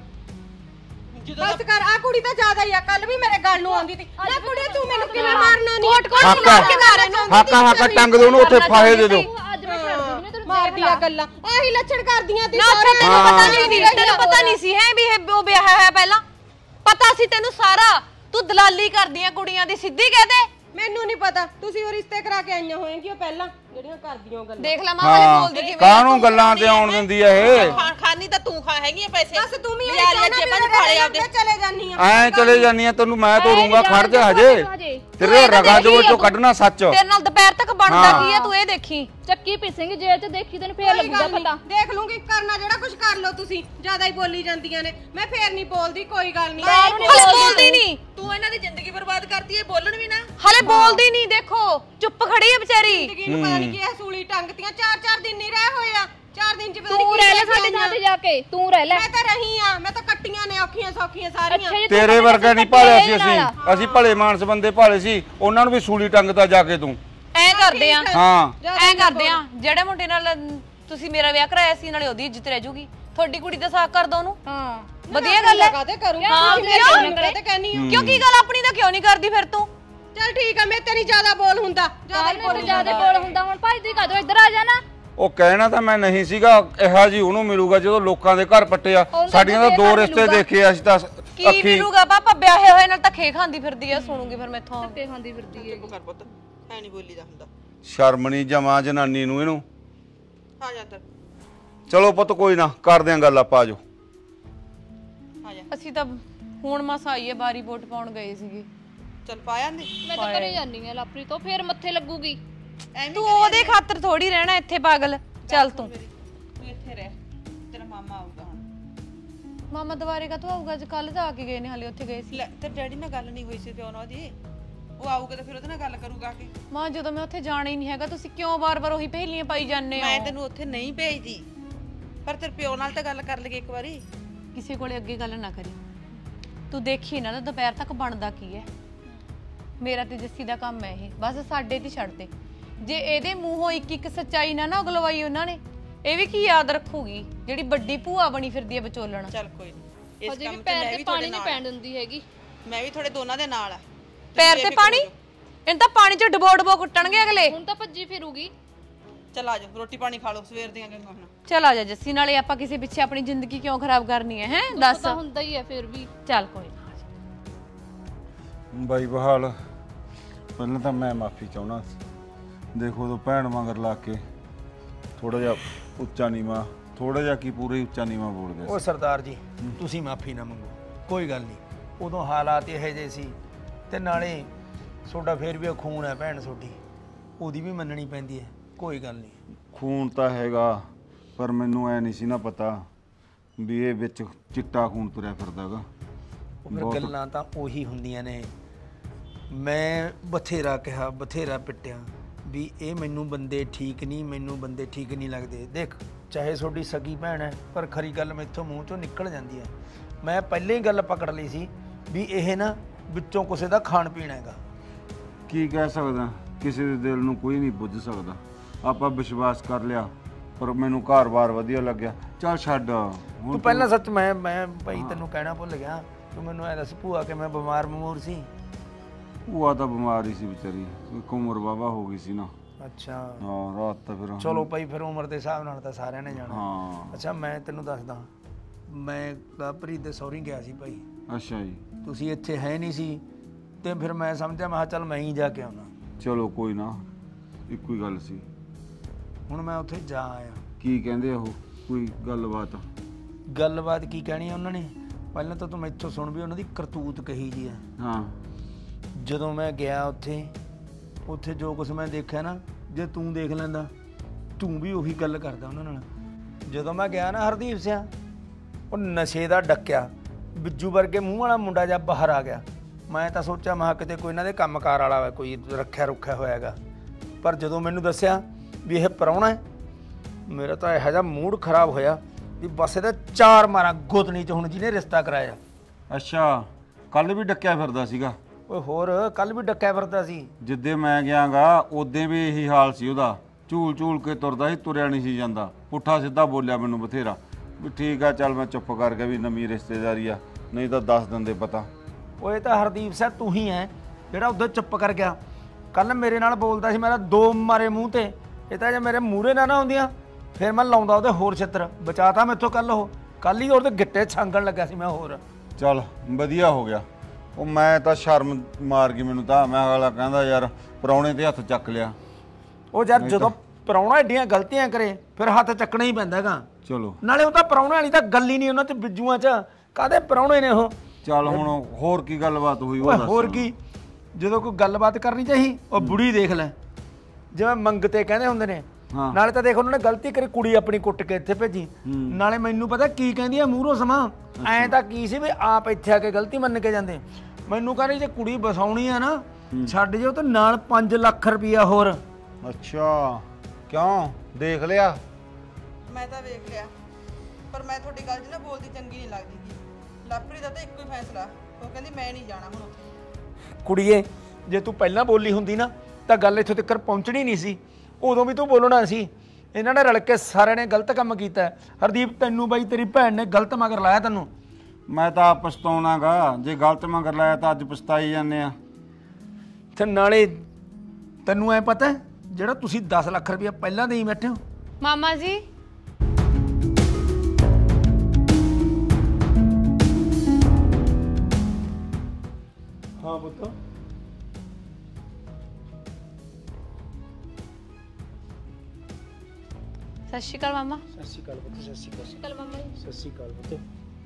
ਬਸ ਕਰ। ਆ ਕੁੜੀ ਤਾਂ ਜ਼ਿਆਦਾ ਹੀ ਆ। ਕੱਲ ਵੀ ਮੇਰੇ ਗੱਲ ਨੂੰ ਆਉਂਦੀ ਤੀ। ਨਾ ਕੁੜੀ ਤੂੰ ਮੈਨੂੰ ਕਿਵੇਂ ਮਾਰਨਾ ਨਹੀਂ? ਕੋਟ ਕੋਟ ਹਾਕਾ ਕੇ ਮਾਰੇ ਨੂੰ। ਹਾਕਾ ਹਾਕਾ ਟੰਗ ਦੋ ਉਹਨੂੰ, ਉੱਥੇ ਫਾਹੇ ਦੇ ਦਿਓ। ਅੱਜ ਮੈਂ ਛੱਡ ਦੂੰਗੀ ਤੈਨੂੰ। ਮਾਰਦੀਆਂ ਗੱਲਾਂ ਆਹੀ ਲੱਛਣ ਕਰਦੀਆਂ ਤੀ ਨਾ ਅੱਛਾ ਸਾਰੇ। ਤੈਨੂੰ ਪਤਾ ਨਹੀਂ ਸੀ, ਤੈਨੂੰ ਪਤਾ ਨਹੀਂ ਸੀ ਹੈ ਵੀ ਇਹ ਉਹ ਵਿਆਹਿਆ ਹੋਇਆ ਪਹਿਲਾਂ? ਪਤਾ ਸੀ ਤੈਨੂੰ ਸਾਰਾ। ਤੂੰ ਦਲਾਲੀ ਕਰਦੀਆਂ ਕੁੜੀਆਂ ਦੀ, ਸਿੱਧੀ ਕਹਿ ਦੇ। ਮੈਨੂੰ ਨਹੀਂ ਪਤਾ, ਤੁਸੀਂ ਉਹ ਰਿਸ਼ਤੇ ਕਰਾ ਕੇ ਆਈਆਂ ਹੋਏਗੀ ਉਹ ਪਹਿਲਾਂ ਜਿਹੜੀਆਂ ਕਰਦੀਆਂ ਉਹ ਗੱਲਾਂ। ਦੇਖ ਲੈ ਮਾਂ ਵਾਲੇ ਬੋਲਦੀ ਕਿਵੇਂ। ਕਾਹਨੂੰ ਗੱਲਾਂ ਤੇ ਆਉਣ ਦਿੰਦੀ ਆ ਇਹ? ਖਾਨੀ ਤਾਂ ਤੂੰ ਖਾ ਹੈਗੀ ਪੈਸੇ। ਬਸ ਤੂੰ ਵੀ ਲਿਆ ਲਿਆ ਜੇਬਾਂ 'ਚ ਫਾੜੇ ਆਪਦੇ। ਚਲੇ ਜਾਨੀ ਆ। ਐ ਚਲੇ ਜਾਨੀ ਆ, ਤੈਨੂੰ ਮੈਂ ਤੋੜੂੰਗਾ। ਖੜ ਜਾ ਹਜੇ, ਤੇਰੇ ਰਗਾ ਜੋ ਚੋਂ ਕੱਢਣਾ ਸੱਚ। ਤੇਰੇ ਨਾਲ ਦੁਪਹਿਰ ਤੱਕ ਬਣਦਾ ਕੀ ਆ ਤੂੰ ਇਹ ਦੇਖੀ। ਚੱਕੀ ਪੀਸੇਂਗੇ ਜੇਲ੍ਹ 'ਚ, ਦੇਖੀ ਤੈਨੂੰ ਫੇਰ ਲੱਗੂਗਾ ਪਤਾ। ਦੇਖ ਲੂੰਗੀ ਕਰਨਾ ਜਿਹੜਾ ਕੁਝ ਕਰ ਲਓ ਤੁਸੀਂ। ਜ਼ਿਆਦਾ ਹੀ ਬੋਲੀ ਜਾਂਦੀਆਂ ਨੇ। ਮੈਂ ਫੇਰ ਨਹੀਂ ਬੋਲਦੀ, ਕੋਈ ਗੱਲ ਨਹੀਂ। ਹਲੇ ਬੋਲਦੀ ਨਹੀਂ ਤੂੰ ਇਹਨਾਂ ਦੀ ਜ਼ਿੰਦਗੀ ਬਰਬਾਦ ਕਰਤੀ ਏ, ਬੋਲਣ ਵੀ ਨਾ। ਹਲੇ ਬੋਲਦੀ ਨਹੀਂ। ਦੇਖੋ ਚੁੱਪ ਖੜੀ ਹੈ ਵਿਚਾਰੀ। ਜ਼ਿੰਦਗੀ ਨੂੰ ਪਤਾ ਨਹੀਂ ਕੀ ਹਸੂਲੀ ਟੰਗਤੀਆਂ। ਚਾਰ ਚਾਰ ਦਿਨ ਨਹੀਂ ਰਹੇ ਹੋਏ ਆ। ਚਾਰ ਦਿਨ ਚ ਪਤਾ ਤੂੰ ਰਹਿ ਲੈ ਸਾਡੇ ਥਾਂ ਤੇ ਜਾ ਕੇ, ਤੂੰ ਰਹਿ ਲੈ। ਮੈਂ ਤਾਂ ਰਹੀ ਆ। ਮੈਂ ਤਾਂ ਕੱਟੀਆਂ ਨੇ ਔਖੀਆਂ ਸੌਖੀਆਂ ਸਾਰੀਆਂ। ਅੱਛਾ ਜੀ, ਤੇਰੇ ਵਰਗਾ ਨਹੀਂ ਭਾਲਿਆ ਸੀ ਅਸੀਂ। ਅਸੀਂ ਭਲੇ ਮਾਨਸ ਬੰਦੇ ਭਾਲੇ ਸੀ, ਉਹਨਾਂ ਨੂੰ ਵੀ ਸੂਲੀ ਟੰਗਦਾ ਜਾ ਕੇ ਤੂੰ। ਐ ਕਰਦੇ ਆ, ਹਾਂ ਐ ਕਰਦੇ ਆ। ਜਿਹੜੇ ਮੁੰਡੇ ਨਾਲ ਤੁਸੀਂ ਮੇਰਾ ਵਿਆਹ ਕਰਾਇਆ ਸੀ ਨਾਲੇ ਉਹਦੀ ਇੱਜ਼ਤ ਰਹਿ ਜੂਗੀ। ਤੁਹਾਡੀ ਕੁੜੀ ਦਾ ਸਾਥ ਕਰ ਦੋ ਉਹਨੂੰ। ਹਾਂ ਵਧੀਆ ਗੱਲ ਹੈ। ਕਾਤੇ ਕਰੂੰ? ਹਾਂ ਕਿਉਂ ਕਾਤੇ ਕਹਿਨੀ ਆ? ਕਿਉਂ ਕੀ ਗੱਲ ਆਪਣੀ ਦਾ ਕਿਉਂ ਨਹੀਂ ਕਰਦੀ ਫਿਰ ਤੂੰ? ਚੱਲ ਠੀਕ ਆ, ਮੈਂ ਤੇਰੀ ਜ਼ਿਆਦਾ ਬੋਲ ਹੁੰਦਾ। ਜ਼ਿਆਦਾ ਹੀ ਬੋਲ ਜਿਆਦਾ ਬੋਲ ਹੁੰਦਾ। ਹੁਣ ਭਾਈ ਦੀ ਕਾ ਦੋ ਇੱਧਰ ਆ ਜਾ ਨਾ। ਉਹ ਕਹਿਣਾ ਤਾਂ ਮੈਂ ਨਹੀਂ ਸੀਗਾ ਇਹੋ ਜੀ ਉਹਨੂੰ ਮਿਲੂਗਾ ਜਦੋਂ ਲੋਕਾਂ ਦੇ ਘਰ ਪੱਟਿਆ। ਸਾਡੀਆਂ ਤਾਂ ਦੋ ਰਿਸ਼ਤੇ ਦੇਖੇ ਅਸੀਂ ਤਾਂ ਕੀ ਮਿਲੂਗਾ? ਪਾਪਾ ਵਿਆਹੇ ਹੋਏ ਨਾਲ ਧੱਕੇ ਖਾਂਦੀ ਫਿਰਦੀ ਆ। ਸੁਣੂਗੀ ਫਿਰ ਮੈਥੋਂ। ਧੱਕੇ ਖਾਂਦੀ ਫਿਰਦੀ ਹੈ। ਕਰ ਪੁੱਤ, ਐ ਨਹੀਂ ਬੋਲੀਦਾ ਹੁੰਦਾ। ਸ਼ਰਮ ਨਹੀਂ ਜਮਾ ਜਨਾਨੀ ਨੂੰ ਇਹਨੂੰ। ਆ ਜਾ ਇੱਧਰ, ਚਲੋ ਪੁੱਤ ਕੋਈ ਨਾ, ਕਰਦੇ ਆਂ ਗੱਲ ਆਪਾਂ। ਆਜੋ ਆ ਜਾ। ਅਸੀਂ ਤਾਂ ਹੁਣ ਮਸਾ ਆਈਏ, ਬਾਰੀ ਵੋਟ ਪਾਉਣ ਗਏ ਸੀਗੇ। ਚੱਲ ਪਾਇਆ ਨਹੀਂ। ਮੈਂ ਤਾਂ ਘਰੇ ਜਾਨੀ ਆ ਲਾਪਰੀ ਤੋਂ, ਫੇਰ ਮੱਥੇ ਲੱਗੂਗੀ। ਤੂੰ ਉਹਦੇ ਖਾਤਰ ਥੋੜੀ ਰਹਿਣਾ ਇੱਥੇ ਪਾਗਲ। ਚੱਲ ਤੂੰ ਤੂੰ ਇੱਥੇ ਰਹਿ, ਤੇਰਾ ਮਾਮਾ ਆਊਗਾ ਹੁਣ। ਮਾਮਾ ਦੁਬਾਰੇ ਕਾ ਤੂੰ ਆਊਗਾ? ਅੱਜ ਕੱਲ ਤਾਂ ਆ ਕੇ ਗਏ ਨੇ, ਹਲੇ ਉੱਥੇ ਗਏ ਸੀ। ਲੈ ਤੇਰੇ ਡੈਡੀ ਨਾਲ ਗੱਲ ਨਹੀਂ ਹੋਈ ਸੀ ਪਿਓ ਨਾਲ ਉਹਦੀ। ਉਹ ਆਊਗਾ ਤਾਂ ਫਿਰ ਉਹਦੇ ਨਾਲ ਗੱਲ ਕਰੂਗਾ ਕਿ ਮਾਂ ਜਦੋਂ ਮੈਂ ਉੱਥੇ ਜਾਣਾ ਹੀ ਨਹੀਂ ਹੈਗਾ, ਤੁਸੀਂ ਕਿਉਂ ਵਾਰ-ਵਾਰ ਉਹੀ ਪਹਿਲੀਆਂ ਪਾਈ ਜਾਂਦੇ ਹੋ? ਮੈਂ ਤੈਨੂੰ ਉੱਥੇ ਨਹੀਂ ਭੇਜਦੀ, ਪਰ ਤੇਰੇ ਪਿਓ ਨਾਲ ਤਾਂ ਗੱਲ ਕਰ ਲਈਏ ਇੱਕ ਵਾਰੀ। ਕਿਸੇ ਕੋਲੇ ਅੱਗੇ ਗੱਲ ਨਾ ਕਰੀ। ਤੂੰ ਦੇਖੀ ਨਾ ਦੁਪਹਿਰ ਤੱਕ ਬਣਦਾ ਕੀ ਹੈ। ਮੇਰਾ ਤੇ ਜੱਸੀ ਦਾ ਕੰਮ ਹੈ ਇਹ, ਬਸ ਸਾਡੇ ਤੇ ਛੱਡ ਦੇ। ਜੇ ਇਹਦੇ ਮੂੰਹੋਂ ਇੱਕ ਇੱਕ ਸੱਚਾਈ ਨਾ ਨਾ ਉਗਲਵਾਈ ਉਹਨਾਂ ਨੇ, ਇਹ ਵੀ ਕੀ ਯਾਦ ਰੱਖੂਗੀ ਜਿਹੜੀ ਵੱਡੀ ਭੂਆ ਬਣੀ ਫਿਰਦੀ ਹੈ ਵਿਚੋਲਣ। ਚੱਲ ਕੋਈ ਨਹੀਂ, ਇਸ ਅਜੇ ਵੀ ਕੰਮ 'ਚ ਪੈਰ ਮੈਂ ਤੇ ਵੀ ਪਾਣੀ ਤੁਹਾਡੇ ਨਹੀਂ ਨਾਲ ਪੈਣ ਦਿੰਦੀ ਹੈਗੀ। ਮੈਂ ਵੀ ਤੁਹਾਡੇ ਦੋਨਾਂ ਦੇ ਨਾਲ ਆ। ਪੈਰ ਤੇ ਪਾਣੀ? ਇਹਨਾਂ ਤਾਂ ਪਾਣੀ 'ਚ ਡਬੋ ਡਬੋ ਕੁੱਟਣਗੇ ਅਗਲੇ। ਹੁਣ ਤਾਂ ਭੱਜੀ ਫਿਰੂਗੀ। ਚੱਲ ਆ ਜਾ, ਰੋਟੀ ਪਾਣੀ ਖਾ ਲਓ ਸਵੇਰ ਦੀਆਂ ਗੰਗਾ ਹੁਣ। ਚੱਲ ਆ ਜਾ ਜੱਸੀ, ਨਾਲੇ ਆਪਾਂ ਕਿਸੇ ਪਿੱਛੇ ਆਪਣੀ ਜ਼ਿੰਦਗੀ ਕਿਉਂ ਖਰਾਬ ਕਰਨੀ ਹੈ? ਹੈ ਦੱਸ। ਤਾਂ ਹੁੰਦਾ ਹੀ ਹੈ ਫਿਰ ਵੀ। ਚੱਲ ਕੋਈ ਨਾ। ਬਾਈ ਬਹਾਲ, ਪਹਿਲਾਂ ਤਾਂ ਮੈਂ ਮਾਫੀ ਚਾਹੁੰਦਾ। ਦੇਖੋ ਤੋਂ ਭੈਣ ਮਗਰ ਲਾ ਕੇ ਥੋੜਾ ਜਿਹਾ ਉੱਚਾ ਨੀਵਾਂ, ਥੋੜਾ ਜਿਹਾ ਕੀ ਪੂਰਾ ਹੀ ਉੱਚਾ ਨੀਵਾਂ ਬੋਲ ਗਿਆ। ਉਹ ਸਰਦਾਰ ਜੀ ਤੁਸੀਂ ਮਾਫੀ ਨਾ ਮੰਗੋ, ਕੋਈ ਗੱਲ ਨਹੀਂ। ਉਦੋਂ ਹਾਲਾਤ ਇਹੋ ਜਿਹੇ ਸੀ ਤੇ ਨਾਲੇ ਤੁਹਾਡਾ ਫੇਰ ਵੀ ਖੂਨ ਹੈ ਭੈਣ ਤੁਹਾਡੀ, ਉਹਦੀ ਵੀ ਮੰਨਣੀ ਪੈਂਦੀ ਹੈ। ਕੋਈ ਗੱਲ ਨਹੀਂ। ਖੂਨ ਤਾਂ ਹੈਗਾ, ਪਰ ਮੈਨੂੰ ਐ ਨਹੀਂ ਸੀ ਨਾ ਪਤਾ ਵੀ ਇਹ ਵਿੱਚ ਚਿੱਟਾ ਖੂਨ ਤੁਰਿਆ ਫਿਰਦਾਗਾ। ਉਹ ਫਿਰ ਗੱਲਾਂ ਤਾਂ ਉਹੀ ਹੁੰਦੀਆਂ ਨੇ। ਮੈਂ ਬਥੇਰਾ ਕਿਹਾ, ਬਥੇਰਾ ਪਿੱਟਿਆ ਵੀ ਇਹ ਮੈਨੂੰ ਬੰਦੇ ਠੀਕ ਨਹੀਂ, ਮੈਨੂੰ ਬੰਦੇ ਠੀਕ ਨਹੀਂ ਲੱਗਦੇ। ਦੇਖ ਚਾਹੇ ਤੁਹਾਡੀ ਸਗੀ ਭੈਣ ਹੈ, ਪਰ ਖਰੀ ਗੱਲ ਮੈਥੋਂ ਮੂੰਹ ਚੋਂ ਨਿਕਲ ਜਾਂਦੀ ਹੈ। ਮੈਂ ਪਹਿਲਾਂ ਹੀ ਗੱਲ ਪਕੜ ਲਈ ਸੀ ਵੀ ਇਹ ਨਾ ਵਿੱਚੋਂ ਕਿਸੇ ਦਾ ਖਾਣ ਪੀਣ ਹੈਗਾ। ਕੀ ਕਹਿ ਸਕਦਾ, ਕਿਸੇ ਦੇ ਦਿਲ ਨੂੰ ਕੋਈ ਨਹੀਂ ਬੁੱਝ ਸਕਦਾ। ਆਪਾਂ ਵਿਸ਼ਵਾਸ ਕਰ ਲਿਆ, ਪਰ ਮੈਨੂੰ ਘਰ-ਬਾਰ ਵਧੀਆ ਲੱਗਿਆ। ਚੱਲ ਛੱਡ ਹੁਣ ਤੂੰ ਪਹਿਲਾਂ ਸੱਚ ਮੈਂ ਮੈਂ ਭਾਈ ਤੈਨੂੰ ਕਹਿਣਾ ਭੁੱਲ ਗਿਆ, ਤੂੰ ਮੈਨੂੰ ਐ ਦੱਸ ਭੂਆ ਕਿ ਮੈਂ ਬਿਮਾਰ ਬਮੂਰ ਸੀ? ਭੂਆ ਤਾਂ ਬਿਮਾਰ ਹੀ ਸੀ ਵਿਚਾਰੀ, ਇੱਕ ਉਮਰ ਵਾਹਵਾ ਹੋ ਗਈ ਸੀ ਨਾ। ਅੱਛਾ ਹਾਂ ਰਾਤ ਤਾਂ ਫਿਰ ਚਲੋ ਭਾਈ, ਫਿਰ ਉਮਰ ਦੇ ਹਿਸਾਬ ਨਾਲ ਤਾਂ ਸਾਰਿਆਂ ਨੇ ਜਾਣਾ। ਹਾਂ ਅੱਛਾ ਮੈਂ ਤੈਨੂੰ ਦੱਸਦਾ, ਮੈਂ ਲਵਪ੍ਰੀਤ ਦੇ ਸਹੁਰੀ ਗਿਆ ਸੀ ਭਾਈ। ਅੱਛਾ ਜੀ। ਤੁਸੀਂ ਇੱਥੇ ਹੈ ਨਹੀਂ ਸੀ ਤੇ ਫਿਰ ਮੈਂ ਸਮਝਿਆ ਮੈਂ ਕਿਹਾ ਚੱਲ ਮੈਂ ਹੀ ਜਾ ਕੇ ਆਉਣਾ। ਚਲੋ ਕੋਈ ਨਾ, ਇੱਕੋ ਹੀ ਗੱਲ ਸੀ। ਹੁਣ ਮੈਂ ਉੱਥੇ ਜਾ ਆਇਆ। ਕੀ ਕਹਿੰਦੇ ਉਹ, ਕੋਈ ਗੱਲਬਾਤ? ਗੱਲਬਾਤ ਕੀ ਕਹਿਣੀ ਆ ਉਹਨਾਂ ਨੇ, ਪਹਿਲਾਂ ਤਾਂ ਤੂੰ ਮੈਥੋਂ ਸੁਣ ਵੀ ਉਹਨਾਂ ਦੀ ਕਰਤੂਤ ਕਹੀ ਜੀ ਆ। ਹਾਂ ਜਦੋਂ ਮੈਂ ਗਿਆ ਉੱਥੇ ਉੱਥੇ ਜੋ ਕੁਛ ਮੈਂ ਦੇਖਿਆ ਨਾ, ਜੇ ਤੂੰ ਦੇਖ ਲੈਂਦਾ ਤੂੰ ਵੀ ਉਹੀ ਗੱਲ ਕਰਦਾ ਉਹਨਾਂ ਨਾਲ। ਜਦੋਂ ਮੈਂ ਗਿਆ ਨਾ ਹਰਦੀਪ ਸਿਆ, ਉਹ ਨਸ਼ੇ ਦਾ ਡੱਕਿਆ ਬਿੱਜੂ ਵਰਗੇ ਮੂੰਹ ਵਾਲਾ ਮੁੰਡਾ ਜਿਹਾ ਬਾਹਰ ਆ ਗਿਆ। ਮੈਂ ਤਾਂ ਸੋਚਿਆ ਮੈਂ ਕਿਤੇ ਕੋਈ ਇਹਨਾਂ ਦੇ ਕੰਮਕਾਰ ਵਾਲਾ ਵਾ, ਕੋਈ ਰੱਖਿਆ ਰੁੱਖਿਆ ਹੋਇਆ ਹੈਗਾ। ਪਰ ਜਦੋਂ ਮੈਨੂੰ ਦੱਸਿਆ ਵੀ ਇਹ ਪ੍ਰਾਹੁਣਾ ਹੈ, ਮੇਰਾ ਤਾਂ ਇਹੋ ਜਿਹਾ ਮੂਡ ਖਰਾਬ ਹੋਇਆ ਵੀ ਬਸ ਇਹਦਾ ਚਾਰ ਮਾਰਾਂ ਗੁੱਤਣੀ 'ਚ ਹੁਣ ਜਿਹਨੇ ਰਿਸ਼ਤਾ ਕਰਾਇਆ। ਅੱਛਾ, ਕੱਲ ਵੀ ਡੱਕਿਆ ਫਿਰਦਾ ਸੀਗਾ? ਓਏ ਹੋਰ ਕੱਲ ਵੀ ਡੱਕਿਆ ਫਿਰਦਾ ਸੀ। ਜਿੱਦੇ ਮੈਂ ਗਿਆਗਾ ਉਦੋਂ ਵੀ ਇਹੀ ਹਾਲ ਸੀ ਉਹਦਾ, ਝੂਲ ਝੂਲ ਕੇ ਤੁਰਦਾ ਸੀ, ਤੁਰਿਆ ਨਹੀਂ ਸੀ ਜਾਂਦਾ। ਪੁੱਠਾ ਸਿੱਧਾ ਬੋਲਿਆ ਮੈਨੂੰ ਬਥੇਰਾ ਵੀ ਠੀਕ ਆ ਚੱਲ ਮੈਂ ਚੁੱਪ ਕਰ ਗਿਆ ਵੀ ਨਵੀਂ ਰਿਸ਼ਤੇਦਾਰੀ ਆ, ਨਹੀਂ ਤਾਂ ਦੱਸ ਦਿੰਦੇ ਪਤਾ। ਓਏ ਤਾਂ ਹਰਦੀਪ ਸਿੰਘ ਤੂੰ ਹੀ ਹੈ ਜਿਹੜਾ ਉਦੋਂ ਚੁੱਪ ਕਰ ਗਿਆ। ਕੱਲ ਮੇਰੇ ਨਾਲ ਬੋਲਦਾ ਸੀ, ਮੇਰਾ ਦੋ ਮਾਰੇ ਮੂੰਹ ਤੇ। ਇਹ ਤਾਂ ਜੇ ਮੇਰੇ ਮੂਹਰੇ ਨਾ ਨਾ ਹੁੰਦੀਆਂ ਫਿਰ ਮੈਂ ਲਾਉਂਦਾ ਉਹਦੇ ਹੋਰ ਛਿੱਤਰ। ਬਚਾਤਾ ਮੈਥੋਂ ਕੱਲ ਉਹ, ਕੱਲ ਹੀ ਉਹਦੇ ਗਿੱਟੇ ਛਾਂਗਣ ਲੱਗਾ ਸੀ ਮੈਂ। ਹੋਰ ਚੱਲ ਵਧੀਆ ਹੋ ਗਿਆ। ਉਹ ਮੈਂ ਤਾਂ ਸ਼ਰਮ ਮਾਰ ਗਈ ਮੈਨੂੰ ਤਾਂ, ਮੈਂ ਅਗਲਾ ਕਹਿੰਦਾ ਯਾਰ ਪ੍ਰਾਹੁਣੇ ਤੇ ਹੱਥ ਚੱਕ ਲਿਆ। ਉਹ ਯਾਰ ਜਦੋਂ ਪ੍ਰਾਹੁਣਾ ਐਡੀਆਂ ਗਲਤੀਆਂ ਕਰੇ ਫਿਰ ਹੱਥ ਚੱਕਣਾ ਹੀ ਪੈਂਦਾ ਹੈਗਾ। ਚਲੋ ਨਾਲੇ ਉਹ ਤਾਂ ਪ੍ਰਾਹੁਣੇ ਵਾਲੀ ਤਾਂ ਗੱਲ ਹੀ ਨਹੀਂ ਉਹਨਾਂ 'ਚ, ਬਿੱਜੂਆਂ 'ਚ ਕਾਹਦੇ ਪ੍ਰਾਹੁਣੇ ਨੇ ਉਹ। ਚੱਲ ਹੁਣ ਹੋਰ ਕੀ ਗੱਲਬਾਤ ਹੋਈ ਉਹ ਓਏ ਦੱਸ। ਹੋਰ ਕੀ, ਜਦੋਂ ਕੋਈ ਗੱਲਬਾਤ ਕਰਨੀ ਚਾਹੀ ਉਹ ਬੁੜੀ ਦੇਖ ਲੈ, ਜਿਵੇਂ ਮੰਗਤੇ ਕਹਿੰਦੇ ਹੁੰਦੇ ਨੇ। ਹਾਂ। ਨਾਲੇ ਤਾਂ ਦੇਖ ਉਹਨਾਂ ਨੇ ਗਲਤੀ ਕਰੀ, ਕੁੜੀ ਆਪਣੀ ਕੁੱਟ ਕੇ ਇੱਥੇ ਭੇਜੀ। ਨਾਲੇ ਮੈਨੂੰ ਪਤਾ ਕੀ ਕਹਿੰਦੀ ਆ ਮੂਹਰੋਂ ਸਮਾਂ, ਐਂ ਤਾਂ ਕੀ ਸੀ ਵੀ ਆਪ ਇੱਥੇ ਆ ਕੇ ਗਲਤੀ ਮੰਨ ਕੇ ਜਾਂਦੇ। ਮੈਨੂੰ ਕਹਿੰਦੀ ਜੇ ਕੁੜੀ ਵਸਾਉਣੀ ਆ ਨਾ ਛੱਡ ਜਾਓ ਤੇ ਨਾਲ ਪੰਜ ਲੱਖ ਰੁਪਈਆ ਹੋਰ। ਅੱਛਾ ਕਿਉਂ, ਦੇਖ ਲਿਆ? ਮੈਂ ਤਾਂ ਵੇਖ ਲਿਆ, ਪਰ ਮੈਂ ਤੁਹਾਡੀ ਗੱਲ 'ਚ ਨਾ ਬੋਲਦੀ ਚੰਗੀ ਨਹੀਂ ਲੱਗਦੀ ਜੀ। ਲਾਪਰੀ ਦਾ ਤਾਂ ਇੱਕੋ ਹੀ ਫੈਸਲਾ, ਉਹ ਕਹਿੰਦੀ ਮੈਂ ਨਹੀਂ ਜਾਣਾ ਹੁਣ ਉੱਥੇ। ਕੁੜੀਏ ਜੇ ਤੂੰ ਪਹਿਲਾਂ ਬੋਲੀ ਹੁੰਦੀ ਨਾ ਤਾਂ ਗੱਲ ਇੱਥੋਂ ਤੱਕ ਪਹੁੰਚਣੀ ਨਹੀਂ ਸੀ, ਉਦੋਂ ਵੀ ਤੂੰ ਬੋਲਣਾ ਸੀ। ਇਹਨਾਂ ਨੇ ਰਲ ਕੇ ਸਾਰਿਆਂ ਨੇ ਗਲਤ ਕੰਮ ਕੀਤਾ। ਹਰਦੀਪ ਤੈਨੂੰ ਬਾਈ ਤੇਰੀ ਭੈਣ ਨੇ ਗਲਤ ਮਗਰ ਲਾਇਆ ਤੈਨੂੰ। ਮੈਂ ਤਾਂ ਆਪ ਪਛਤਾਉਣਾਗਾ, ਜੇ ਗਲਤ ਮਗਰ ਲਾਇਆ ਤਾਂ ਅੱਜ ਪਛਤਾਈ ਜਾਂਦੇ ਆ। ਤੇ ਨਾਲੇ ਤੈਨੂੰ ਐ ਪਤਾ ਜਿਹੜਾ ਤੁਸੀਂ ਦਸ ਲੱਖ ਰੁਪਇਆ ਪਹਿਲਾਂ ਦੇ ਹੀ ਬੈਠੇ ਹੋ। ਮਾਮਾ ਜੀ ਹਾਂ ਪੁੱਤ। ਸਤਿ ਸ਼੍ਰੀ ਅਕਾਲ ਮਾਮਾ। ਸਤਿ ਸ਼੍ਰੀ ਅਕਾਲ ਪੁੱਤ। ਸਤਿ ਸ਼੍ਰੀ ਅਕਾਲ। ਚਲ ਮੰਮਾ ਜੀ। ਸਤਿ ਸ਼੍ਰੀ ਅਕਾਲ ਪੁੱਤ।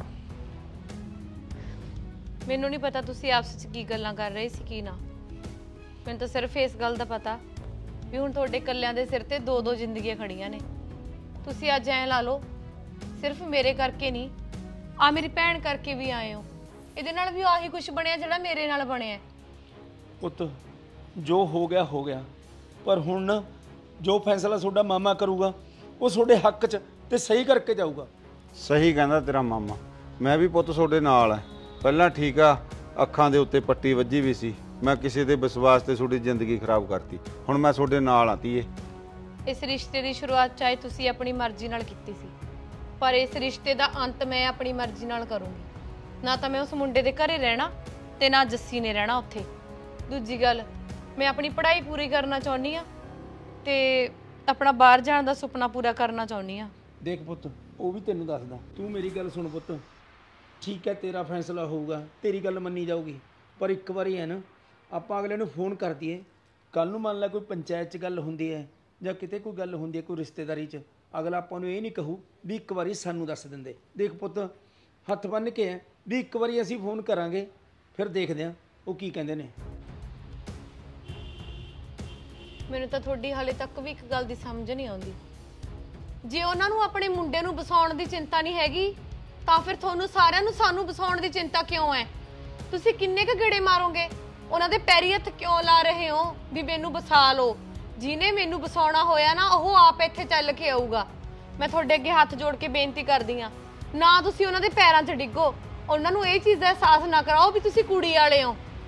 ਮੈਨੂੰ ਨਹੀਂ ਪਤਾ ਤੁਸੀਂ ਆਪਸ ਵਿੱਚ ਕੀ ਗੱਲਾਂ ਕਰ ਰਹੇ ਸੀ ਕੀ ਨਾ। ਮੈਨੂੰ ਤਾਂ ਸਿਰਫ ਇਸ ਗੱਲ ਦਾ ਪਤਾ ਵੀ ਹੁਣ ਤੁਹਾਡੇ ਇਕੱਲਿਆਂ ਦੇ ਸਿਰ ਤੇ ਦੋ ਦੋ ਜ਼ਿੰਦਗੀਆਂ ਖੜੀਆਂ ਨੇ। ਤੁਸੀਂ ਅੱਜ ਐਂ ਲਾ ਲਓ ਸਿਰਫ ਮੇਰੇ ਕਰਕੇ ਨਹੀਂ, ਆ ਮੇਰੀ ਭੈਣ ਕਰਕੇ ਵੀ ਆਏ ਹੋ। ਇਹਦੇ ਨਾਲ ਵੀ ਆਹੀ ਕੁਝ ਬਣਿਆ ਜਿਹੜਾ ਮੇਰੇ ਨਾਲ ਬਣਿਆ। ਪੁੱਤ ਜੋ ਹੋ ਗਿਆ ਹੋ ਗਿਆ, ਪਰ ਹੁਣ ਨਾ ਜੋ ਫੈਸਲਾ ਤੁਹਾਡਾ ਮਾਮਾ ਕਰੂਗਾ ਉਹ ਤੁਹਾਡੇ ਹੱਕ 'ਚ ਤੇ ਸਹੀ ਕਰਕੇ ਜਾਊਗਾ। ਸਹੀ ਕਹਿੰਦਾ ਤੇਰਾ ਮਾਮਾ, ਮੈਂ ਵੀ ਪੁੱਤ ਤੁਹਾਡੇ ਨਾਲ ਆ। ਪਹਿਲਾਂ ਠੀਕ ਆ, ਅੱਖਾਂ ਦੇ ਉੱਤੇ ਪੱਟੀ ਵੱਜੀ ਵੀ ਸੀ, ਮੈਂ ਕਿਸੇ ਦੇ ਵਿਸ਼ਵਾਸ ਤੇ ਤੁਹਾਡੀ ਜ਼ਿੰਦਗੀ ਖਰਾਬ ਕਰਤੀ। ਹੁਣ ਮੈਂ ਤੁਹਾਡੇ ਨਾਲ ਆ ਧੀਏ। ਇਸ ਰਿਸ਼ਤੇ ਦੀ ਸ਼ੁਰੂਆਤ ਚਾਹੇ ਤੁਸੀਂ ਆਪਣੀ ਮਰਜ਼ੀ ਨਾਲ ਕੀਤੀ ਸੀ, ਪਰ ਇਸ ਰਿਸ਼ਤੇ ਦਾ ਅੰਤ ਮੈਂ ਆਪਣੀ ਮਰਜ਼ੀ ਨਾਲ ਕਰੂੰਗੀ। ਨਾ ਤਾਂ ਮੈਂ ਉਸ ਮੁੰਡੇ ਦੇ ਘਰੇ ਰਹਿਣਾ ਤੇ ਨਾ ਜੱਸੀ ਨੇ ਰਹਿਣਾ ਉੱਥੇ। ਦੂਜੀ ਗੱਲ, ਮੈਂ ਆਪਣੀ ਪੜ੍ਹਾਈ ਪੂਰੀ ਕਰਨਾ ਚਾਹੁੰਦੀ ਆ ਤੇ ਆਪਣਾ ਬਾਹਰ ਜਾਣ ਦਾ ਸੁਪਨਾ ਪੂਰਾ ਕਰਨਾ ਚਾਹੁੰਦੀ ਆ। ਦੇਖ ਪੁੱਤ, ਉਹ ਵੀ ਤੈਨੂੰ ਦੱਸਦਾ, ਤੂੰ ਮੇਰੀ ਗੱਲ ਸੁਣ ਪੁੱਤ। ਠੀਕ ਹੈ ਤੇਰਾ ਫੈਸਲਾ ਹੋਊਗਾ, ਤੇਰੀ ਗੱਲ ਮੰਨੀ ਜਾਊਗੀ, ਪਰ ਇੱਕ ਵਾਰੀ ਹੈ ਨਾ ਆਪਾਂ ਅਗਲੇ ਨੂੰ ਫੋਨ ਕਰ ਦਈਏ। ਕੱਲ ਨੂੰ ਮੰਨ ਲੈ ਕੋਈ ਪੰਚਾਇਤ 'ਚ ਗੱਲ ਹੁੰਦੀ ਹੈ ਜਾਂ ਕਿਤੇ ਕੋਈ ਗੱਲ ਹੁੰਦੀ ਹੈ ਕੋਈ ਰਿਸ਼ਤੇਦਾਰੀ 'ਚ, ਅਗਲਾ ਆਪਾਂ ਨੂੰ ਇਹ ਨਹੀਂ ਕਹੂ ਵੀ ਇੱਕ ਵਾਰੀ ਸਾਨੂੰ ਦੱਸ ਦਿੰਦੇ। ਦੇਖ ਪੁੱਤ ਹੱਥ ਬੰਨ੍ਹ ਕੇ ਹੈ ਵੀ ਇੱਕ ਵਾਰੀ ਅਸੀਂ ਫੋਨ ਕਰਾਂਗੇ, ਫਿਰ ਦੇਖਦੇ ਹਾਂ ਉਹ ਕੀ ਕਹਿੰਦੇ ਨੇ। ਮੈਨੂੰ ਤਾਂ ਤੁਹਾਡੀ ਹਾਲੇ ਤੱਕ ਵੀ ਇੱਕ ਗੱਲ ਦੀ ਸਮਝ ਨਹੀਂ ਆਉਂਦੀ। ਜੇ ਉਹਨਾਂ ਨੂੰ ਆਪਣੇ ਮੁੰਡੇ ਨੂੰ ਵਸਾਉਣ ਦੀ ਚਿੰਤਾ ਨਹੀਂ ਹੈਗੀ ਤਾਂ ਫਿਰ ਤੁਹਾਨੂੰ ਸਾਰਿਆਂ ਨੂੰ ਸਾਨੂੰ ਵਸਾਉਣ ਦੀ ਚਿੰਤਾ ਕਿਉਂ ਹੈ? ਤੁਸੀਂ ਕਿੰਨੇ ਕੁ ਗੇੜੇ ਮਾਰੋਗੇ? ਉਹਨਾਂ ਦੇ ਪੈਰੀ ਹੱਥ ਕਿਉਂ ਲਾ ਰਹੇ ਹੋ ਵੀ ਮੈਨੂੰ ਵਸਾ ਲਓ? ਜਿਹਨੇ ਮੈਨੂੰ ਵਸਾਉਣਾ ਹੋਇਆ ਨਾ ਉਹ ਆਪ ਇੱਥੇ ਚੱਲ ਕੇ ਆਊਗਾ। ਮੈਂ ਤੁਹਾਡੇ ਅੱਗੇ ਹੱਥ ਜੋੜ ਕੇ ਬੇਨਤੀ ਕਰਦੀ ਹਾਂ, ਨਾ ਤੁਸੀਂ ਉਹਨਾਂ ਦੇ ਪੈਰਾਂ 'ਚ ਡਿੱਗੋ। ਉਹਨਾਂ ਨੂੰ ਇਹ ਚੀਜ਼ ਦਾ ਅਹਿਸਾਸ ਨਾ ਕਰਾਓ ਵੀ ਤੁਸੀਂ ਕੁੜੀ ਵਾਲੇ ਹੋ।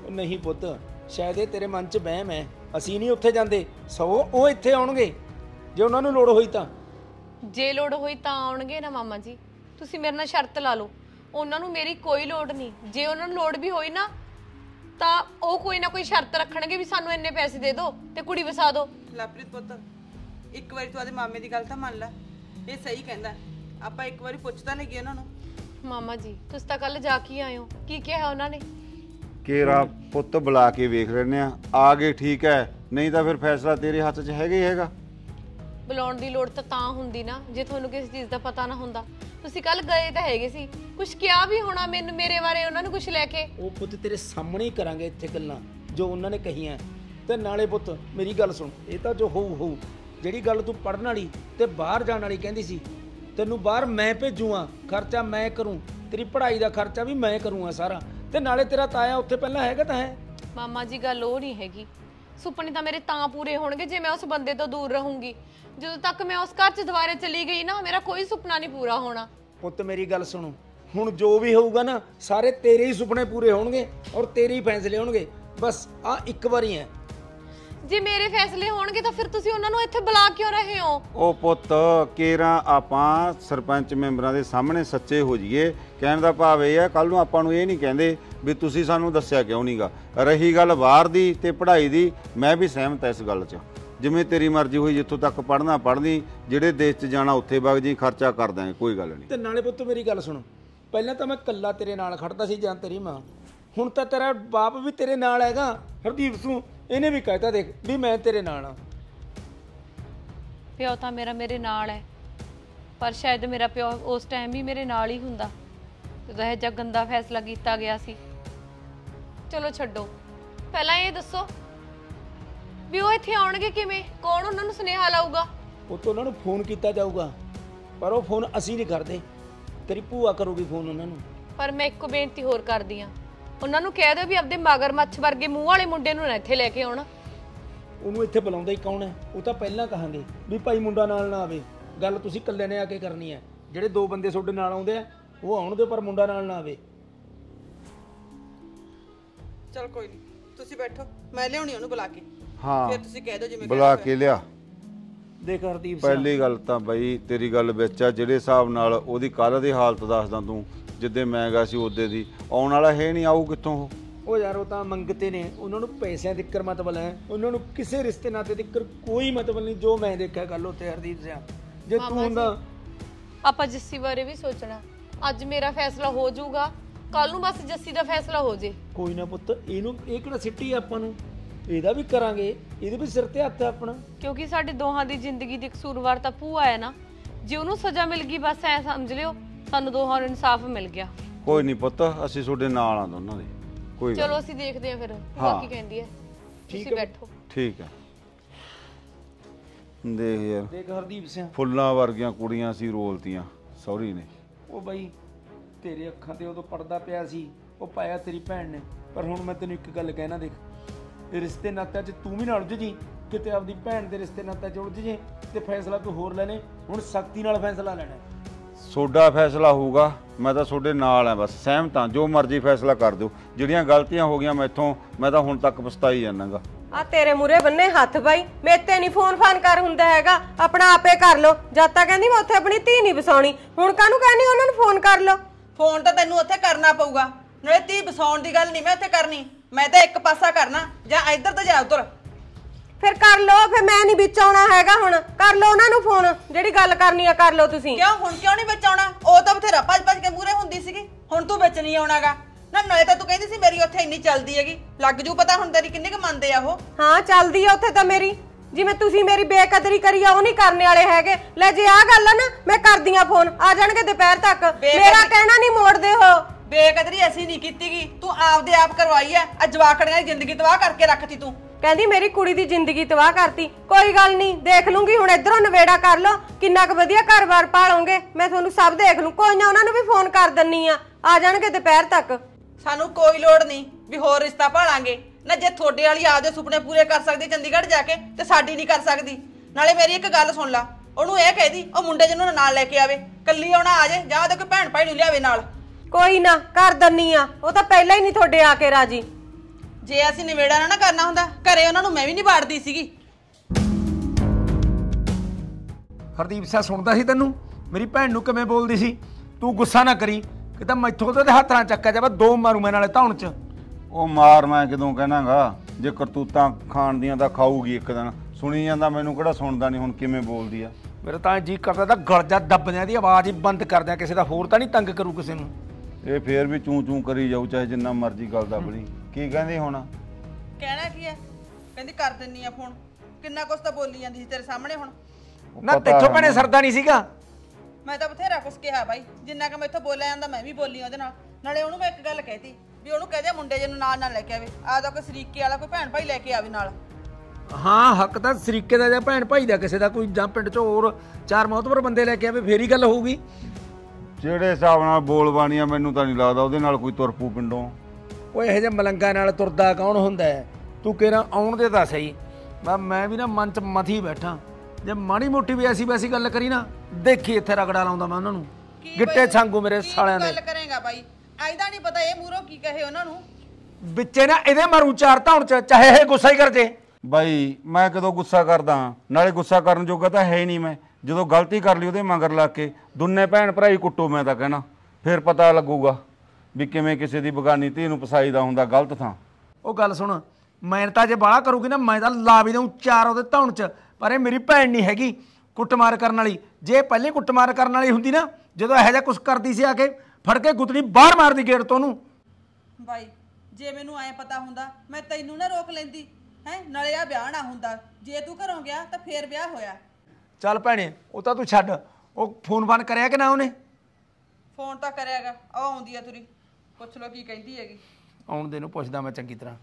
ਉਹ ਨਹੀਂ ਪੁੱਤ, ਸ਼ਾਇਦ ਇਹ ਤੇਰੇ ਮਨ 'ਚ ਵਹਿਮ ਹੈ। ਅਸੀਂ ਨਹੀਂ ਉੱਥੇ ਜਾਂਦੇ, ਸਗੋਂ ਉਹ ਇੱਥੇ ਆਉਣਗੇ ਜੇ ਉਹਨਾਂ ਨੂੰ ਲੋੜ ਹੋਈ ਤਾਂ। ਜੇ ਲੋੜ ਹੋਈ ਤਾਂ ਆਉਣਗੇ ਨਾ ਮਾਮਾ ਜੀ। ਤੁਸੀਂ ਮੇਰੇ ਨਾਲ ਸ਼ਰਤ ਲਾ ਲਓ, ਉਹਨਾਂ ਨੂੰ ਮੇਰੀ ਕੋਈ ਲੋੜ ਨਹੀਂ। ਜੇ ਉਹਨਾਂ ਨੂੰ ਲੋੜ ਵੀ ਹੋਈ ਨਾ ਤਾਂ ਉਹ ਕੋਈ ਨਾ ਕੋਈ ਸ਼ਰਤ ਰੱਖਣਗੇ ਵੀ ਸਾਨੂੰ ਇੰਨੇ ਪੈਸੇ ਦੇ ਦਿਓ ਤੇ ਕੁੜੀ ਵਸਾ ਦਿਓ। ਲਵਪ੍ਰੀਤ ਪੁੱਤ, ਇੱਕ ਵਾਰੀ ਤੂੰ ਆਦੇ ਮਾਮੇ ਦੀ ਗੱਲ ਤਾਂ ਮੰਨ ਲੈ, ਇਹ ਸਹੀ ਕਹਿੰਦਾ। ਆਪਾਂ ਇੱਕ ਵਾਰੀ ਪੁੱਛ ਤਾਂ ਨਹੀਂ ਗਏ ਉਹਨਾਂ ਨੂੰ। ਮਾਮਾ ਜੀ ਤੁਸੀਂ ਤਾਂ ਕੱਲ ਜਾ ਕੇ ਆਏ ਹੋ, ਕੀ ਕਿਹਾ ਉਹਨਾਂ ਨੇ? ਕੇਰਾ ਪੁੱਤ ਬੁਲਾ ਕੇ ਵੇਖ ਲੈਨੇ ਆ, ਆ ਗਏ ਠੀਕ ਹੈ, ਨਹੀਂ ਤਾਂ ਫਿਰ ਫੈਸਲਾ ਤੇਰੇ ਹੱਥ 'ਚ ਹੈਗਾ ਹੀ ਹੈਗਾ। ਬੁਲਾਉਣ ਦੀ ਲੋੜ ਤਾਂ ਤਾਂ ਹੁੰਦੀ ਨਾ ਜੇ ਤੁਹਾਨੂੰ ਕਿਸੇ ਚੀਜ਼ ਦਾ ਪਤਾ ਨਾ ਹੁੰਦਾ। ਤੁਸੀਂ ਕੱਲ ਗਏ ਤਾਂ ਹੈਗੇ ਸੀ, ਕੁਝ ਕਿਹਾ ਵੀ ਹੋਣਾ ਮੈਨੂੰ ਮੇਰੇ ਬਾਰੇ ਉਹਨਾਂ ਨੂੰ ਕੁਝ ਲੈ ਕੇ। ਉਹ ਪੁੱਤ ਤੇਰੇ ਸਾਹਮਣੇ ਹੀ ਕਰਾਂਗੇ ਇੱਥੇ ਗੱਲਾਂ ਜੋ ਉਹਨਾਂ ਨੇ ਕਹੀਆਂ। ਤੇ ਨਾਲੇ ਪੁੱਤ ਮੇਰੀ ਗੱਲ ਸੁਣ, ਇਹ ਤਾਂ ਜੋ ਹੋਊ ਹੋਊ। ਜਿਹੜੀ ਗੱਲ ਤੂੰ ਪੜਨ ਵਾਲੀ ਤੇ ਬਾਹਰ ਜਾਣ ਵਾਲੀ ਕਹਿੰਦੀ ਸੀ, ਤੈਨੂੰ ਬਾਹਰ ਮੈਂ ਭੇਜੂਆਂ, ਖਰਚਾ ਮੈਂ ਕਰੂੰ, ਤੇਰੀ ਪੜ੍ਹਾਈ ਦਾ ਖਰਚਾ ਵੀ ਮੈਂ ਕਰੂੰਗਾ ਸਾਰਾ। ਤੇ ਨਾਲੇ ਤੇਰਾ ਤਾਇਆ ਉੱਥੇ ਪਹਿਲਾਂ ਹੈਗਾ ਤਾਂ ਹੈ। ਮਾਮਾ ਜੀ ਗੱਲ ਉਹ ਨਹੀਂ ਹੈਗੀ, ਸੁਪਨੇ ਤਾਂ ਮੇਰੇ ਤਾਂ ਪੂਰੇ ਹੋਣਗੇ ਜੇ ਮੈਂ ਉਸ ਬੰਦੇ ਤੋਂ ਦੂਰ ਰਹੂੰਗੀ। ਜਦੋਂ ਤੱਕ ਮੈਂ ਉਸ ਘਰ 'ਚ ਦੁਬਾਰੇ ਚਲੀ ਗਈ ਨਾ, ਮੇਰਾ ਕੋਈ ਸੁਪਨਾ ਨਹੀਂ ਪੂਰਾ ਹੋਣਾ। ਪੁੱਤ ਮੇਰੀ ਗੱਲ ਸੁਣੋ, ਹੁਣ ਜੋ ਵੀ ਹੋਊਗਾ ਨਾ ਸਾਰੇ ਤੇਰੇ ਹੀ ਸੁਪਨੇ ਪੂਰੇ ਹੋਣਗੇ ਔਰ ਤੇਰੇ ਹੀ ਫੈਸਲੇ ਹੋਣਗੇ। ਬਸ ਆ ਇੱਕ ਵਾਰੀ ਹੈ। ਜੇ ਮੇਰੇ ਫੈਸਲੇ ਹੋਣਗੇ ਤਾਂ ਫਿਰ ਤੁਸੀਂ ਉਹਨਾਂ ਨੂੰ ਇੱਥੇ ਬੁਲਾ ਕਿਉਂ ਰਹੇ ਹੋ? ਉਹ ਪੁੱਤ ਕੇਰਾ ਆਪਾਂ ਸਰਪੰਚ ਮੈਂਬਰਾਂ ਦੇ ਸਾਹਮਣੇ ਸੱਚੇ ਹੋ ਜਾਈਏ। ਕਹਿਣ ਦਾ ਭਾਵ ਇਹ ਹੈ, ਕੱਲ ਨੂੰ ਆਪਾਂ ਨੂੰ ਇਹ ਨਹੀਂ ਕਹਿੰਦੇ ਵੀ ਤੁਸੀਂ ਸਾਨੂੰ ਦੱਸਿਆ ਕਿਉਂ ਨਹੀਂਗਾ। ਰਹੀ ਗੱਲ ਬਾਹਰ ਦੀ ਤੇ ਪੜ੍ਹਾਈ ਦੀ, ਮੈਂ ਵੀ ਸਹਿਮਤ ਹਾਂ ਇਸ ਗੱਲ 'ਚ। ਜਿਵੇਂ ਤੇਰੀ ਮਰਜ਼ੀ ਹੋਈ, ਜਿੱਥੋਂ ਤੱਕ ਪੜ੍ਹਨਾ ਪੜ੍ਹਨੀ, ਜਿਹੜੇ ਦੇਸ਼ 'ਚ ਜਾਣਾ ਉੱਥੇ ਵਗ ਜੀ, ਖਰਚਾ ਕਰ ਦਾਂਗੇ, ਕੋਈ ਗੱਲ ਨਹੀਂ। ਤੇ ਨਾਲੇ ਪੁੱਤ ਮੇਰੀ ਗੱਲ ਸੁਣ, ਪਹਿਲਾਂ ਤਾਂ ਮੈਂ ਇਕੱਲਾ ਤੇਰੇ ਨਾਲ ਖੜਦਾ ਸੀ ਜਾਂ ਤੇਰੀ ਮਾਂ, ਹੁਣ ਤਾਂ ਤੇਰਾ ਬਾਪ ਵੀ ਤੇਰੇ ਨਾਲ ਹੈਗਾ। ਹਰਦੀਪ ਸਿੰਘ ਇਹਨੇ ਵੀ ਕਹਿਤਾ ਦੇਖ ਵੀ ਮੈਂ ਤੇਰੇ ਨਾਲ ਆ। ਪਿਓ ਤਾਂ ਮੇਰਾ ਮੇਰੇ ਨਾਲ ਹੈ, ਪਰ ਸ਼ਾਇਦ ਮੇਰਾ ਪਿਓ ਉਸ ਟਾਈਮ ਵੀ ਮੇਰੇ ਨਾਲ ਹੀ ਹੁੰਦਾ ਜਦੋਂ ਇਹ ਜਿਹਾ ਗੰਦਾ ਫੈਸਲਾ ਕੀਤਾ ਗਿਆ ਸੀ। ਚਲੋ ਛੱਡੋ, ਪਹਿਲਾਂ ਇਹ ਦੱਸੋ ਵੀ ਉਹ ਇੱਥੇ ਆਉਣਗੇ ਕਿਵੇਂ? ਕੌਣ ਉਹਨਾਂ ਨੂੰ ਸੁਨੇਹਾ ਲਾਊਗਾ? ਉਹ ਤੋਂ ਉਹਨਾਂ ਨੂੰ ਫੋਨ ਕੀਤਾ ਜਾਊਗਾ, ਪਰ ਉਹ ਫੋਨ ਅਸੀਂ ਨਹੀਂ ਕਰਦੇ, ਤੇਰੀ ਭੂਆ ਕਰੂਗੀ ਫੋਨ ਉਹਨਾਂ ਨੂੰ। ਪਰ ਮੈਂ ਇੱਕ ਬੇਨਤੀ ਹੋਰ ਕਰਦੀ ਆ, ਉਹਨਾਂ ਨੂੰ ਕਹਿ ਦਿਓ ਵੀ ਆਪਦੇ ਮਗਰਮੱਛ ਵਰਗੇ ਮੂੰਹ ਵਾਲੇ ਮੁੰਡੇ ਨੂੰ ਨਾ ਇੱਥੇ ਲੈ ਕੇ ਆਉਣ। ਉਹਨੂੰ ਇੱਥੇ ਬੁਲਾਉਂਦਾ ਹੀ ਕੌਣ ਹੈ? ਉਹ ਤਾਂ ਪਹਿਲਾਂ ਕਹਾਂਗੇ ਵੀ ਭਾਈ ਮੁੰਡਾ ਨਾਲ ਨਾ ਆਵੇ। ਗੱਲ ਤੁਸੀਂ ਇਕੱਲੇ ਨੇ ਆ ਕੇ ਕਰਨੀ ਹੈ। ਜਿਹੜੇ ਦੋ ਬੰਦੇ ਤੁਹਾਡੇ ਨਾਲ ਆਉਂਦੇ ਆ ਉਹ ਆਉਣ ਦਿਓ, ਪਰ ਮੁੰਡਾ ਨਾਲ ਨਾ ਆਵੇ। ਚਲ ਕੋਈ ਨਹੀਂ, ਤੁਸੀਂ ਬੈਠੋ, ਮੈਂ ਲਿਆਉਣੀ ਉਹਨੂੰ ਬੁਲਾ ਕੇ। ਹਾਂ ਫਿਰ ਤੁਸੀਂ ਕਹਿ ਦਿਓ ਜਿਵੇਂ ਬੁਲਾ ਕੇ ਲਿਆ। ਦੇਖ ਹਰਦੀਪ ਸਿੰਘ, ਪਹਿਲੀ ਗੱਲ ਤਾਂ ਬਈ ਤੇਰੀ ਗੱਲ ਵਿੱਚ ਆ, ਜਿਹੜੇ ਹਿਸਾਬ ਨਾਲ ਉਹਦੀ ਕੱਲ੍ਹ ਦੀ ਹਾਲਤ ਦੱਸਦਾ ਤੂੰ, ਜਿੱਦੇ ਮੈਂ ਗਿਆ ਸੀ ਉਹਦੇ ਦੀ, ਆਉਣ ਵਾਲਾ ਹੈ ਨਹੀਂ, ਆਊ ਕਿੱਥੋਂ ਉਹ? ਉਹ ਯਾਰ ਉਹ ਤਾਂ ਮੰਗਤੇ ਨੇ, ਉਹਨਾਂ ਨੂੰ ਪੈਸਿਆਂ ਦਿੱਕਰ ਮਤਲਬ ਹੈ, ਉਹਨਾਂ ਨੂੰ ਕਿਸੇ ਰਿਸ਼ਤੇ ਨਾਤੇ ਦਿੱਕਰ ਕੋਈ ਮਤਲਬ ਨਹੀਂ। ਜੋ ਮੈਂ ਦੇਖਿਆ ਗੱਲ ਉੱਥੇ ਹਰਦੀਪ ਸਿੰਘ, ਜੇ ਤੂੰ ਹੁੰਦਾ। ਆਪਾਂ ਜੱਸੀ ਬਾਰੇ ਵੀ ਸੋਚਣਾ, ਅੱਜ ਮੇਰਾ ਫੈਸਲਾ ਹੋ ਜਾਊਗਾ, ਕੱਲ ਨੂੰ ਬਸ ਜੱਸੀ ਦਾ ਫੈਸਲਾ ਹੋ ਜੇ। ਕੋਈ ਨਾ ਪੁੱਤ, ਇਹਨੂੰ ਇਹ ਕਿਹੜਾ ਸਿੱਟੀ ਆਪਾਂ ਨੂੰ, ਇਹਦਾ ਵੀ ਕਰਾਂਗੇ, ਇਹਦੇ ਵੀ ਸਿਰ ਤੇ ਹੱਥ ਹੈ ਆਪਣਾ। ਕਿਉਂਕਿ ਸਾਡੇ ਦੋਹਾਂ ਦੀ ਜ਼ਿੰਦਗੀ ਦੀ ਕਸੂਰਵਾਰ ਤਾਂ ਭੂਆ ਹੈ ਨਾ, ਜੇ ਉਹਨੂੰ ਸਜ਼ਾ ਮਿਲ ਗਈ ਬਸ ਐ ਸਮਝ ਲਿਓ ਸਾਨੂੰ ਦੋਹਾਂ ਨੂੰ ਇਨਸਾਫ ਮਿਲ ਗਿਆ। ਕੋਈ ਨਹੀਂ ਪੁੱਤ, ਅਸੀਂ ਤੁਹਾਡੇ ਨਾਲ ਆ ਦੋਨਾਂ ਦੇ, ਕੋਈ ਗੱਲ ਚਲੋ ਅਸੀਂ ਦੇਖਦੇ ਹਾਂ ਫਿਰ ਭੂਆ ਕੀ ਕਹਿੰਦੀ ਹੈ। ਤੁਸੀਂ ਬੈਠੋ। ਠੀਕ ਹੈ। ਦੇਖ ਯਾਰ, ਦੇਖ ਹਰਦੀਪ ਸਿੰਘ, ਫੁੱਲਾਂ ਵਰਗੀਆਂ ਕੁੜੀਆਂ ਸੀ ਰੋਲਤੀਆਂ ਸੌਰੀ ਨੇ। ਉਹ ਬਾਈ ਤੇਰੇ ਅੱਖਾਂ ਤੇ ਉਦੋਂ ਪੜਦਾ ਪਿਆ ਸੀ, ਉਹ ਪਾਇਆ ਤੇਰੀ ਭੈਣ ਨੇ। ਪਰ ਹੁਣ ਮੈਂ ਤੈਨੂੰ ਇੱਕ ਗੱਲ ਕਹਿਣਾ, ਦੇਖ ਇਹ ਰਿਸ਼ਤੇ ਨਾਤਿਆਂ 'ਚ ਤੂੰ ਵੀ ਨਾ ਉਲਝ ਜੀ, ਕਿਤੇ ਆਪਦੀ ਭੈਣ ਦੇ ਰਿਸ਼ਤੇ ਨਾਤਿਆਂ 'ਚ ਉਲਝ ਜੇ ਤੇ ਫੈਸਲਾ ਤੂੰ ਹੋਰ ਲੈਣੇ। ਹੁਣ ਸਖਤੀ ਨਾਲ ਫੈਸਲਾ ਲੈਣਾ। ਤੁਹਾਡਾ ਫੈਸਲਾ ਹੋਊਗਾ, ਮੈਂ ਤਾਂ ਤੁਹਾਡੇ ਨਾਲ ਆ, ਬਸ ਸਹਿਮਤ ਹਾਂ, ਜੋ ਮਰਜ਼ੀ ਫੈਸਲਾ ਕਰ ਦਿਓ। ਜਿਹੜੀਆਂ ਗਲਤੀਆਂ ਹੋ ਗਈਆਂ ਮੈਥੋਂ, ਮੈਂ ਤਾਂ ਹੁਣ ਤੱਕ ਪਛਤਾਈ ਜਾਣਾਗਾ। ਆ ਤੇਰੇ ਮੂਰੇ ਬੰਨੇ ਹੱਥ ਬਾਈ, ਮੇਤੇ ਨਹੀਂ ਫੋਨ ਫਾਨ ਕਰ ਹੁੰਦਾ ਹੈਗਾ, ਆਪਣਾ ਆਪੇ ਕਰ ਲੋ। ਜਦ ਤੱਕ ਕਹਿੰਦੀ ਮੈਂ ਉੱਥੇ ਆਪਣੀ ਧੀ ਨਹੀਂ ਵਸਾਉਣੀ, ਹੁਣ ਕਾਹਨੂੰ ਕਹਿੰਦੀ ਉਹਨਾਂ ਨੂੰ ਫੋਨ ਕਰ ਲੋ? ਫੋਨ ਤਾਂ ਤੈਨੂੰ ਉੱਥੇ ਕਰਨਾ ਪਊਗਾ, ਨਾਲੇ ਧੀ ਵਸਾਉਣ ਦੀ ਗੱਲ ਨਹੀਂ ਮੈਂ ਉੱਥੇ ਕਰਨੀ। ਮੈਂ ਤਾਂ ਇੱਕ ਪਾਸਾ ਕਰਨਾ, ਜਾਂ ਇੱਧਰ ਤੇ ਜਾਂ ਉੱਧਰ। ਫਿਰ ਕਰ ਲੋ, ਫਿਰ ਮੈਂ ਨਹੀਂ ਵਿੱਚ ਆਉਣਾ ਹੈਗਾ। ਹੁਣ ਕਰ ਲੋ ਉਹਨਾਂ ਨੂੰ ਫੋਨ, ਜਿਹੜੀ ਗੱਲ ਕਰਨੀ ਆ ਕਰ ਲੋ ਤੁਸੀਂ। ਕਿਉਂ ਹੁਣ ਕਿਉਂ ਨਹੀਂ ਵਿੱਚ ਆਉਣਾ? ਉਹ ਤਾਂ ਬਥੇਰਾ ਭੱਜ ਭੱਜ ਕੇ ਮੂਰੇ ਹੁੰਦੀ ਸੀਗੀ, ਹੁਣ ਤੂੰ ਵਿੱਚ ਨਹੀਂ ਆਉਣਾਗਾ ਨਾ। ਨਾਲੇ ਤਾਂ ਤੂੰ ਕਹਿੰਦੀ ਸੀ ਮੇਰੀ ਉੱਥੇ ਇੰਨੀ ਚੱਲਦੀ ਹੈਗੀ, ਲੱਗ ਜੂ ਪਤਾ ਹੁਣ ਤੇਰੀ ਕਿੰਨੀ ਕੁ ਮੰਨਦੇ ਆ ਉਹ। ਹਾਂ ਚੱਲਦੀ ਆ ਉੱਥੇ ਤਾਂ ਮੇਰੀ, ਜਿਵੇਂ ਤੁਸੀਂ ਮੇਰੀ ਬੇਕਦਰੀ ਕਰੀ ਆ ਉਹ ਨਹੀਂ ਕਰਨੇ ਵਾਲੇ ਹੈਗੇ। ਲੈ ਜੇ ਆ ਗੱਲ ਆ ਨਾ, ਮੈਂ ਕਰਦੀ ਆ ਫੋਨ, ਆ ਜਾਣਗੇ ਦੁਪਹਿਰ ਤੱਕ। ਮੇਰਾ ਕਹਿਣਾ ਨਹੀਂ ਮੋੜਦੇ ਹੋ। ਬੇਕਦਰੀ ਅਸੀਂ ਨਹੀਂ ਕੀਤੀਗੀ, ਤੂੰ ਆਪਦੇ ਆਪ ਕਰਵਾਈ ਐ। ਆ ਜਵਾਕੜੀਆਂ ਦੀ ਜ਼ਿੰਦਗੀ ਤਬਾਹ ਕਰਕੇ ਰੱਖਤੀ ਤੂੰ। ਕਹਿੰਦੀ ਮੇਰੀ ਕੁੜੀ ਦੀ ਜ਼ਿੰਦਗੀ ਤਬਾਹ ਕਰਤੀ। ਕੋਈ ਗੱਲ ਨਹੀਂ, ਦੇਖ ਲੂੰਗੀ ਹੁਣ ਇਧਰੋਂ ਨਵੇੜਾ ਕਰ ਲੋ, ਕਿੰਨਾ ਕੁ ਵਧੀਆ ਘਰ-ਬਾਰ ਪਾਲੋਗੇ, ਮੈਂ ਤੁਹਾਨੂੰ ਸਭ ਦੇਖ ਲੂੰ। ਕੋਈ ਨਾ ਉਹਨਾਂ ਨੂੰ ਵੀ ਫੋਨ ਕਰ ਦਿੰਨੀ ਆ, ਆ ਜਾਣਗੇ ਦੁਪਹਿਰ ਤੱਕ। ਸਾਨੂੰ ਕੋਈ ਲੋੜ ਨਹੀਂ ਵੀ ਹੋਰ ਰਿਸ਼ਤਾ ਭਾਲਾਂਗੇ ਨਾ। ਜੇ ਤੁਹਾਡੇ ਵਾਲੀ ਆਪਦੇ ਸੁਪਨੇ ਪੂਰੇ ਕਰ ਸਕਦੀ ਚੰਡੀਗੜ੍ਹ ਜਾ ਕੇ, ਤੇ ਸਾਡੀ ਨਹੀਂ ਕਰ ਸਕਦੀ। ਨਾਲੇ ਮੇਰੀ ਇੱਕ ਗੱਲ ਸੁਣ ਲਾ, ਉਹਨੂੰ ਇਹ ਕਹਿਦੀ ਉਹ ਮੁੰਡੇ ਜਿਹਨੂੰ ਨਾਲ ਲੈ ਕੇ ਆਵੇ, ਕੱਲੀ ਆਉਣਾ ਆ ਜੇ, ਜਾਂ ਉਹਦੇ ਕੋਈ ਭੈਣ ਭਾਈ ਨੂੰ ਲਿਆਵੇ ਨਾਲ। ਕੋਈ ਨਾ ਕਰ ਦਿੰਨੀ ਆ, ਉਹ ਤਾਂ ਪਹਿਲਾਂ ਹੀ ਨਹੀਂ ਤੁਹਾਡੇ ਆ ਕੇ ਰਾਜੀ। ਜੇ ਅਸੀਂ ਨਿਬੇੜਾ ਨਾ ਨਾ ਕਰਨਾ ਹੁੰਦਾ ਘਰੇ ਉਹਨਾਂ ਨੂੰ ਮੈਂ ਵੀ ਨਹੀਂ ਬਾੜਦੀ ਸੀਗੀ। ਹਰਦੀਪ ਸਿੰਘ ਸੁਣਦਾ ਸੀ ਤੈਨੂੰ ਮੇਰੀ ਭੈਣ ਨੂੰ ਕਿਵੇਂ ਬੋਲਦੀ ਸੀ? ਤੂੰ ਗੁੱਸਾ ਨਾ ਕਰੀ ਕਿ ਤਾਂ ਮੈਥੋਂ ਤੇ ਹੱਥ ਨਾਲ ਚੱਕਿਆ ਜਾਵੇ, ਦੋ ਮਾਰੂ ਮੈਂ ਨਾਲੇ ਧੌਣ 'ਚ। ਉਹ ਮਾਰ ਮੈਂ ਕਿਦੋਂ ਕਹਿਣਾਗਾ, ਜੇ ਕਰਤੂਤਾਂ ਖਾਣ ਦੀਆਂ ਤਾਂ ਖਾਊਗੀ ਇੱਕ ਦਿਨ। ਸੁਣੀ ਜਾਂਦਾ, ਮੈਨੂੰ ਕਿਹੜਾ ਸੁਣਦਾ ਨਹੀਂ ਹੁਣ ਕਿਵੇਂ ਬੋਲਦੀ ਆ। ਮੇਰਾ ਤਾਂ ਜੀ ਕਰਦਾ ਤਾਂ ਗਲ ਜਾ ਦੱਬਦਿਆਂ ਦੀ ਆਵਾਜ਼ ਹੀ ਬੰਦ ਕਰ ਦਿਆਂ, ਕਿਸੇ ਦਾ ਹੋਰ ਤਾਂ ਨਹੀਂ ਤੰਗ ਕਰੂ ਕਿਸੇ ਨੂੰ। ਇਹ ਫੇਰ ਵੀ ਚੂੰ ਚੂੰ ਕਰੀ ਜਾਊ ਚਾਹੇ ਜਿੰਨਾ ਮਰਜ਼ੀ ਗੱਲ ਦਾ ਬਣੀ। ਕੀ ਕਹਿੰਦੀ ਹੁਣ? ਕਹਿਣਾ ਕੀ ਹੈ? ਕਹਿੰਦੀ ਕਰ ਦਿੰਨੀ ਆ ਫੋਨ। ਕਿੰਨਾ ਕੁਛ ਤਾਂ ਬੋਲੀ ਜਾਂਦੀ ਸੀ ਤੇਰੇ ਸਾਹਮਣੇ। ਹੁਣ ਨਾ ਤੇਥੋਂ ਭੈਣੇ ਸਰਦਾ ਨਹੀਂ ਸੀਗਾ। ਮੈਂ ਤਾਂ ਬਥੇਰਾ ਕੁਛ ਕਿਹਾ ਬਾਈ, ਜਿੰਨਾ ਕਿ ਮੈਥੋਂ ਬੋਲਿਆ ਜਾਂਦਾ ਮੈਂ ਵੀ ਬੋਲੀ ਉਹਦੇ ਨਾਲ। ਨਾਲੇ ਉਹਨੂੰ ਮੈਂ ਇੱਕ ਗੱਲ ਕਹਿਤੀ ਵੀ ਉਹਨੂੰ ਕਹਿ ਦੇ ਮੁੰਡੇ ਜੇ ਨੂੰ ਨਾਲ ਨਾਲ ਲੈ ਕੇ ਆਵੇ, ਆਦਾ ਕੋਈ ਸਰੀਕੇ ਵਾਲਾ ਕੋਈ ਭੈਣ ਭਾਈ ਲੈ ਕੇ ਆਵੇ ਨਾਲ। ਹਾਂ ਹੱਕ ਤਾਂ ਸਰੀਕੇ ਦਾ ਜਾਂ ਭੈਣ ਭਾਈ ਦਾ ਕਿਸੇ ਦਾ, ਕੋਈ ਜਾਂ ਪਿੰਡ 'ਚੋਂ ਹੋਰ ਚਾਰ ਮੌਤਬਰ ਬੰਦੇ ਲੈ ਕੇ ਆਵੇ ਫੇਰ ਹੀ ਗੱਲ ਹੋਊਗੀ। ਜਿਹੜੇ ਹਿਸਾਬ ਨਾਲ ਬੋਲ ਬਾਣੀਆਂ ਮੈਨੂੰ ਤਾਂ ਨਹੀਂ ਲੱਗਦਾ ਉਹਦੇ ਨਾਲ ਕੋਈ ਤੁਰਪੂ ਪਿੰਡੋਂ। ਓਏ ਇਹੋ ਜਿਹੇ ਮਲੰਗਾ ਨਾਲ ਤੁਰਦਾ ਕੌਣ ਹੁੰਦਾ ਹੈ? ਤੂੰ ਕਿਹੜਾ ਆਉਣ ਦੇ ਤਾਂ ਸਹੀ। ਮੈਂ ਮੈਂ ਵੀ ਨਾ ਮਨ 'ਚ ਮਥੀ ਬੈਠਾ, ਜੇ ਮਾੜੀ ਮੋਟੀ ਵੀ ਐਸੀ ਵੈਸੀ ਗੱਲ ਕਰੀ ਨਾ ਦੇਖੀ ਇੱਥੇ ਰਗੜਾ ਲਾਉਂਦਾ ਮੈਂ ਉਹਨਾਂ ਨੂੰ, ਗਿੱਟੇ ਛਾਂਗੂ ਮੇਰੇ ਸਾਲਿਆਂ ਦੇ। ਗੱਲ ਕਰੇਗਾ ਬਾਈ, ਐਦਾ ਨਹੀਂ ਪਤਾ ਇਹ ਮੂਹਰੋਂ ਕੀ ਕਹੇ ਉਹਨਾਂ ਨੂੰ। ਵਿੱਚੇ ਨਾ ਇਹਦੇ ਮਾਰੂ ਚਾਰ ਧੌਣ 'ਚ, ਚਾਹੇ ਇਹ ਗੁੱਸਾ ਹੀ ਕਰ ਜੇ। ਬਾਈ ਮੈਂ ਕਦੋਂ ਗੁੱਸਾ ਕਰਦਾ? ਨਾਲੇ ਗੁੱਸਾ ਕਰਨ ਜੋਗਾ ਤਾਂ ਹੈ ਹੀ ਨਹੀਂ ਮੈਂ। ਜਦੋਂ ਗਲਤੀ ਕਰ ਲਈ ਉਹਦੇ ਮਗਰ ਲੱਗ ਕੇ ਦੋਨੇ ਭੈਣ ਭਰਾ ਹੀ ਕੁੱਟੋ, ਮੈਂ ਤਾਂ ਕਹਿਣਾ ਫਿਰ ਪਤਾ ਲੱਗੂਗਾ ਵੀ ਕਿਵੇਂ ਕਿਸੇ ਦੀ ਬਗਾਨੀ ਧੀ ਨੂੰ ਫਸਾਈਦਾ ਹੁੰਦਾ ਗਲਤ ਥਾਂ। ਉਹ ਗੱਲ ਸੁਣ, ਮੈਂ ਤਾਂ ਜੇ ਬਾਹਲਾ ਕਰੂਗੀ ਨਾ ਮੈਂ ਤਾਂ ਲਾ ਵੀ ਦਊਂ ਚਾਰ ਉਹਦੇ ਧੌਣ 'ਚ, ਪਰ ਇਹ ਮੇਰੀ ਭੈਣ ਨਹੀਂ ਹੈਗੀ ਕੁੱਟਮਾਰ ਕਰਨ ਵਾਲੀ। ਜੇ ਪਹਿਲੇ ਕੁੱਟਮਾਰ ਕਰਨ ਵਾਲੀ ਹੁੰਦੀ ਨਾ, ਜਦੋਂ ਇਹੋ ਜਿਹਾ ਕੁਛ ਕਰਦੀ ਸੀ ਆ ਕੇ ਫੜ ਕੇ ਗੁੱਤੜੀ ਬਾਹਰ ਮਾਰਦੀ ਗੇਟ ਤੋਂ ਉਹਨੂੰ। ਬਾਈ ਜੇ ਮੈਨੂੰ ਐ ਪਤਾ ਹੁੰਦਾ ਮੈਂ ਤੈਨੂੰ ਨਾ ਰੋਕ ਲੈਂਦੀ ਹੈ, ਨਾਲੇ ਆ ਵਿਆਹ ਨਾ ਹੁੰਦਾ। ਜੇ ਤੂੰ ਘਰੋਂ ਗਿਆ ਤਾਂ ਫੇਰ ਵਿਆਹ ਹੋਇਆ। ਚੱਲ ਭੈਣੇ ਉਹ ਤਾਂ ਤੂੰ ਛੱਡ, ਉਹ ਫੋਨ ਫਾਨ ਕਰਿਆ ਕਿ ਨਾ ਉਹਨੇ? ਫੋਨ ਤਾਂ ਕਰਿਆਗਾ, ਉਹ ਆਉਂਦੀ ਆ ਤੁਰੀ, ਪੁੱਛ ਲੋ ਕੀ ਕਹਿੰਦੀ ਹੈਗੀ। ਆਉਣ ਦੇ ਨੂੰ ਪੁੱਛਦਾ ਮੈਂ ਚੰਗੀ ਤਰ੍ਹਾਂ।